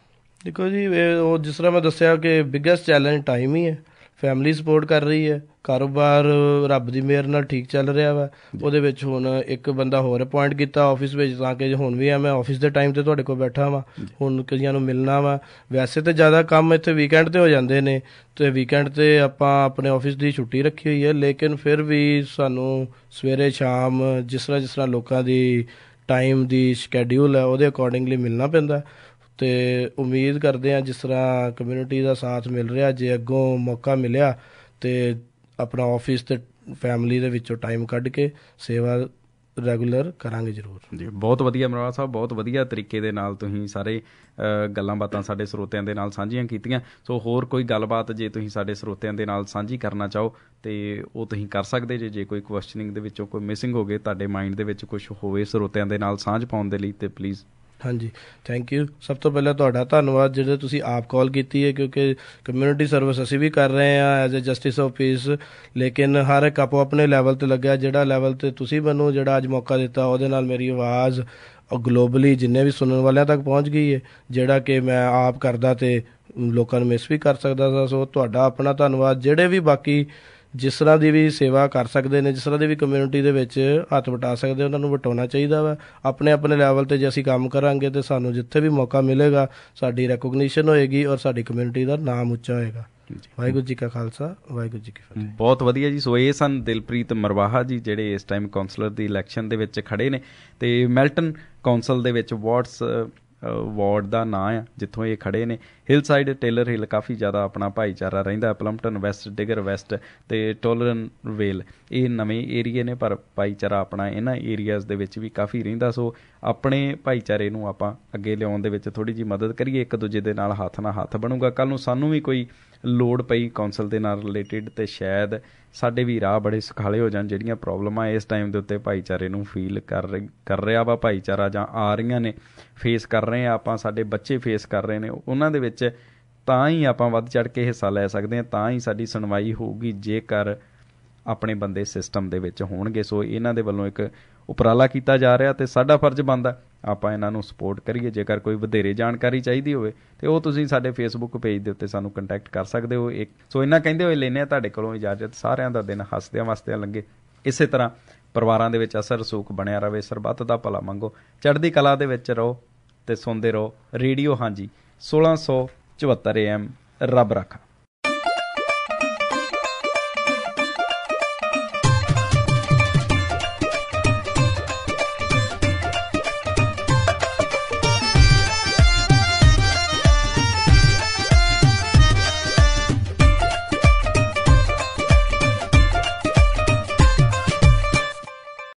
ਦੇਖੋ ਜੀ, ਉਹ ਜਿਸ ਤਰ੍ਹਾਂ ਮੈਂ ਦੱਸਿਆ ਕਿ ਬਿਗੈਸਟ ਚੈਲੰਜ ਟਾਈਮ ਹੀ ਹੈ। ਫੈਮਿਲੀ ਸਪੋਰਟ ਕਰ ਰਹੀ ਹੈ, ਕਾਰੋਬਾਰ ਰੱਬ ਦੀ ਮਿਹਰ ਨਾਲ ਠੀਕ ਚੱਲ ਰਿਹਾ ਵਾ। ਉਹਦੇ ਵਿੱਚ ਹੁਣ ਇੱਕ ਬੰਦਾ ਹੋਰ ਅਪੁਆਇੰਟ ਕੀਤਾ ਆਫਿਸ ਵਿੱਚ, ਤਾਂ ਕਿ ਹੁਣ ਵੀ ਆ ਮੈਂ ਆਫਿਸ ਦੇ ਟਾਈਮ 'ਤੇ ਤੁਹਾਡੇ ਕੋਲ ਬੈਠਾ ਵਾਂ, ਹੁਣ ਕਈਆਂ ਨੂੰ ਮਿਲਣਾ ਵਾ। ਵੈਸੇ ਤਾਂ ਜ਼ਿਆਦਾ ਕੰਮ ਇੱਥੇ ਵੀਕਐਂਡ 'ਤੇ ਹੋ ਜਾਂਦੇ ਨੇ, ਅਤੇ ਵੀਕਐਂਡ 'ਤੇ ਆਪਾਂ ਆਪਣੇ ਆਫਿਸ ਦੀ ਛੁੱਟੀ ਰੱਖੀ ਹੋਈ ਹੈ, ਲੇਕਿਨ ਫਿਰ ਵੀ ਸਾਨੂੰ ਸਵੇਰੇ ਸ਼ਾਮ ਜਿਸ ਤਰ੍ਹਾਂ ਜਿਸ ਤਰ੍ਹਾਂ ਲੋਕਾਂ ਦੀ ਟਾਈਮ ਦੀ ਸ਼ਕੈਡਿਊਲ ਹੈ ਉਹਦੇ ਅਕੋਰਡਿੰਗਲੀ ਮਿਲਣਾ ਪੈਂਦਾ। ਅਤੇ ਉਮੀਦ ਕਰਦੇ ਹਾਂ ਜਿਸ ਤਰ੍ਹਾਂ ਕਮਿਊਨਿਟੀ ਦਾ ਸਾਥ ਮਿਲ ਰਿਹਾ, ਜੇ ਅੱਗੋਂ ਮੌਕਾ ਮਿਲਿਆ ਤਾਂ ਆਪਣਾ ਆਫਿਸ ਅਤੇ ਫੈਮਿਲੀ ਦੇ ਵਿੱਚੋਂ ਟਾਈਮ ਕੱਢ ਕੇ ਸੇਵਾ ਰੈਗੂਲਰ ਕਰਾਂਗੇ ਜ਼ਰੂਰ ਜੀ। ਬਹੁਤ ਵਧੀਆ ਮਰਵਾਹਾ ਸਾਹਿਬ, ਬਹੁਤ ਵਧੀਆ ਤਰੀਕੇ ਦੇ ਨਾਲ ਤੁਸੀਂ ਸਾਰੇ ਗੱਲਾਂ ਬਾਤਾਂ ਸਾਡੇ ਸਰੋਤਿਆਂ ਦੇ ਨਾਲ ਸਾਂਝੀਆਂ ਕੀਤੀਆਂ। ਸੋ ਹੋਰ ਕੋਈ ਗੱਲਬਾਤ ਜੇ ਤੁਸੀਂ ਸਾਡੇ ਸਰੋਤਿਆਂ ਦੇ ਨਾਲ ਸਾਂਝੀ ਕਰਨਾ ਚਾਹੋ ਤਾਂ ਉਹ ਤੁਸੀਂ ਕਰ ਸਕਦੇ ਜੇ। ਜੇ ਕੋਈ ਕੁਐਸਚਨਿੰਗ ਦੇ ਵਿੱਚੋਂ ਕੋਈ ਮਿਸਿੰਗ ਹੋ ਗਏ, ਤੁਹਾਡੇ ਮਾਈਂਡ ਦੇ ਵਿੱਚ ਕੁਛ ਹੋਵੇ ਸਰੋਤਿਆਂ ਦੇ ਨਾਲ ਸਾਂਝ ਪਾਉਣ ਦੇ ਲਈ, ਤਾਂ ਪਲੀਜ਼। ਹਾਂਜੀ, ਥੈਂਕ ਯੂ। ਸਭ ਤੋਂ ਪਹਿਲਾਂ ਤੁਹਾਡਾ ਧੰਨਵਾਦ ਜਿਹੜੇ ਤੁਸੀਂ ਆਪ ਕਾਲ ਕੀਤੀ ਹੈ, ਕਿਉਂਕਿ ਕਮਿਊਨਿਟੀ ਸਰਵਿਸ ਅਸੀਂ ਵੀ ਕਰ ਰਹੇ ਹਾਂ as a justice of peace, ਲੇਕਿਨ ਹਰ ਇੱਕ ਆਪੋ ਆਪਣੇ ਲੈਵਲ 'ਤੇ ਲੱਗਿਆ। ਜਿਹੜਾ ਲੈਵਲ 'ਤੇ ਤੁਸੀਂ ਮੈਨੂੰ ਜਿਹੜਾ ਅੱਜ ਮੌਕਾ ਦਿੱਤਾ, ਉਹਦੇ ਨਾਲ ਮੇਰੀ ਆਵਾਜ਼ ਗਲੋਬਲੀ ਜਿੰਨੇ ਵੀ ਸੁਣਨ ਵਾਲਿਆਂ ਤੱਕ ਪਹੁੰਚ ਗਈ ਹੈ, ਜਿਹੜਾ ਕਿ ਮੈਂ ਆਪ ਕਰਦਾ ਅਤੇ ਲੋਕਾਂ ਨੂੰ ਮਿਸ ਵੀ ਕਰ ਸਕਦਾ ਸੀ। ਸੋ ਤੁਹਾਡਾ ਆਪਣਾ ਧੰਨਵਾਦ। ਜਿਹੜੇ ਵੀ ਬਾਕੀ ਜਿਸ ਤਰ੍ਹਾਂ ਦੀ ਵੀ ਸੇਵਾ ਕਰ ਸਕਦੇ ਨੇ, ਜਿਸ ਤਰ੍ਹਾਂ ਦੀ ਵੀ ਕਮਿਊਨਿਟੀ ਦੇ ਵਿੱਚ ਹੱਥ ਵਟਾ ਸਕਦੇ, ਉਹਨਾਂ ਨੂੰ ਵਟਾਉਣਾ ਚਾਹੀਦਾ ਵਾ। ਆਪਣੇ ਆਪਣੇ ਲੈਵਲ 'ਤੇ ਜੇ ਅਸੀਂ ਕੰਮ ਕਰਾਂਗੇ ਤਾਂ ਸਾਨੂੰ ਜਿੱਥੇ ਵੀ ਮੌਕਾ ਮਿਲੇਗਾ ਸਾਡੀ ਰੈਕੋਗਨੀਸ਼ਨ ਹੋਏਗੀ ਔਰ ਸਾਡੀ ਕਮਿਊਨਿਟੀ ਦਾ ਨਾਮ ਉੱਚਾ ਹੋਏਗਾ। ਵਾਹਿਗੁਰੂ ਜੀ ਕਾ ਖਾਲਸਾ, ਵਾਹਿਗੁਰੂ ਜੀ ਕੀ ਫਤਿਹ। ਬਹੁਤ ਵਧੀਆ ਜੀ। ਸੋ ਇਹ ਸਨ ਦਿਲਪ੍ਰੀਤ ਮਰਵਾਹਾ ਜੀ, ਜਿਹੜੇ ਇਸ ਟਾਈਮ ਕੌਂਸਲਰ ਦੀ ਇਲੈਕਸ਼ਨ ਦੇ ਵਿੱਚ ਖੜ੍ਹੇ ਨੇ, ਅਤੇ ਮੈਲਟਨ ਕੌਂਸਲ ਦੇ ਵਿੱਚ ਵਾਰਡਸ ਵਾਰਡ ਦਾ ਨਾਂ ਆ ਜਿੱਥੋਂ ਇਹ ਖੜ੍ਹੇ ਨੇ। ਹਿਲ ਸਾਈਡ ਟੇਲਰ ਹਿਲ ਕਾਫੀ ਜ਼ਿਆਦਾ ਆਪਣਾ ਭਾਈਚਾਰਾ ਰਹਿੰਦਾ, ਪਲੰਪਟਨ ਵੈਸਟ, ਡਿਗਰ ਵੈਸਟ ਅਤੇ ਟੋਲਰਨ ਵੇਲ ਇਹ ਨਵੇਂ ਏਰੀਏ ਨੇ, ਪਰ ਭਾਈਚਾਰਾ ਆਪਣਾ ਇਹਨਾਂ ਏਰੀਆਜ਼ ਦੇ ਵਿੱਚ ਵੀ ਕਾਫੀ ਰਹਿੰਦਾ। ਸੋ ਆਪਣੇ ਭਾਈਚਾਰੇ ਨੂੰ ਆਪਾਂ ਅੱਗੇ ਲਿਆਉਣ ਦੇ ਵਿੱਚ ਥੋੜ੍ਹੀ ਜਿਹੀ ਮਦਦ ਕਰੀਏ, ਇੱਕ ਦੂਜੇ ਦੇ ਨਾਲ ਹੱਥ ਨਾਲ ਹੱਥ ਬਣੂਗਾ। ਕੱਲ੍ਹ ਨੂੰ ਸਾਨੂੰ ਵੀ ਕੋਈ ਲੋੜ ਪਈ ਕੌਂਸਲ ਦੇ ਨਾਲ ਰਿਲੇਟਿਡ ਅਤੇ ਸ਼ਾਇਦ ਸਾਡੇ ਵੀ ਰਾਹ ਬੜੇ ਸੁਖਾਲੇ ਹੋ ਜਾਣ। ਜਿਹੜੀਆਂ ਪ੍ਰੋਬਲਮਾਂ ਇਸ ਟਾਈਮ ਦੇ ਉੱਤੇ ਭਾਈਚਾਰੇ ਨੂੰ ਫੀਲ ਕਰ ਰਹੀ ਕਰ ਰਿਹਾ ਵਾ ਭਾਈਚਾਰਾ, ਜਾਂ ਆ ਰਹੀਆਂ ਨੇ, ਫੇਸ ਕਰ ਰਹੇ ਹਾਂ ਆਪਾਂ, ਸਾਡੇ ਬੱਚੇ ਫੇਸ ਕਰ ਰਹੇ ਨੇ, ਉਹਨਾਂ ਦੇ ਵਿੱਚ ਤਾਂ ਹੀ ਆਪਾਂ ਵੱਧ ਚੜ੍ਹ ਕੇ ਹਿੱਸਾ ਲੈ ਸਕਦੇ ਹਾਂ, ਤਾਂ ਹੀ ਸਾਡੀ ਸੁਣਵਾਈ ਹੋਊਗੀ ਜੇਕਰ ਆਪਣੇ ਬੰਦੇ ਸਿਸਟਮ ਦੇ ਵਿੱਚ ਹੋਣਗੇ। ਸੋ ਇਹਨਾਂ ਦੇ ਵੱਲੋਂ ਇੱਕ ਉਪਰਾਲਾ ਕੀਤਾ ਜਾ ਰਿਹਾ ਅਤੇ ਸਾਡਾ ਫਰਜ਼ ਬਣਦਾ ਆਪਾਂ ਇਹਨਾਂ ਨੂੰ ਸਪੋਰਟ ਕਰੀਏ। ਜੇਕਰ ਕੋਈ ਵਧੇਰੇ ਜਾਣਕਾਰੀ ਚਾਹੀਦੀ ਹੋਵੇ ਤਾਂ ਉਹ ਤੁਸੀਂ ਸਾਡੇ ਫੇਸਬੁੱਕ ਪੇਜ ਦੇ ਉੱਤੇ ਸਾਨੂੰ ਕੰਟੈਕਟ ਕਰ ਸਕਦੇ ਹੋ। ਇੱਕ ਸੋ ਇਹਨਾਂ ਕਹਿੰਦੇ ਹੋਏ ਲੈਂਦੇ ਹਾਂ ਤੁਹਾਡੇ ਕੋਲੋਂ ਇਜਾਜ਼ਤ। ਸਾਰਿਆਂ ਦਾ ਦਿਨ ਹੱਸਦਿਆਂ ਵਸਦਿਆਂ ਲੰਘੇ, ਇਸੇ ਤਰ੍ਹਾਂ ਪਰਿਵਾਰਾਂ ਦੇ ਵਿੱਚ ਅਸਰ ਰਸੂਖ ਬਣਿਆ ਰਹੇ, ਸਰਬੱਤ ਦਾ ਭਲਾ ਮੰਗੋ, ਚੜ੍ਹਦੀ ਕਲਾ ਦੇ ਵਿੱਚ ਰਹੋ ਅਤੇ ਸੁਣਦੇ ਰਹੋ ਰੇਡੀਓ ਹਾਂਜੀ ਸੋਲਾਂ ਸੌ ਚੁਹੱਤਰ ਏ ਐਮ। ਰੱਬ ਰਾਖਾ।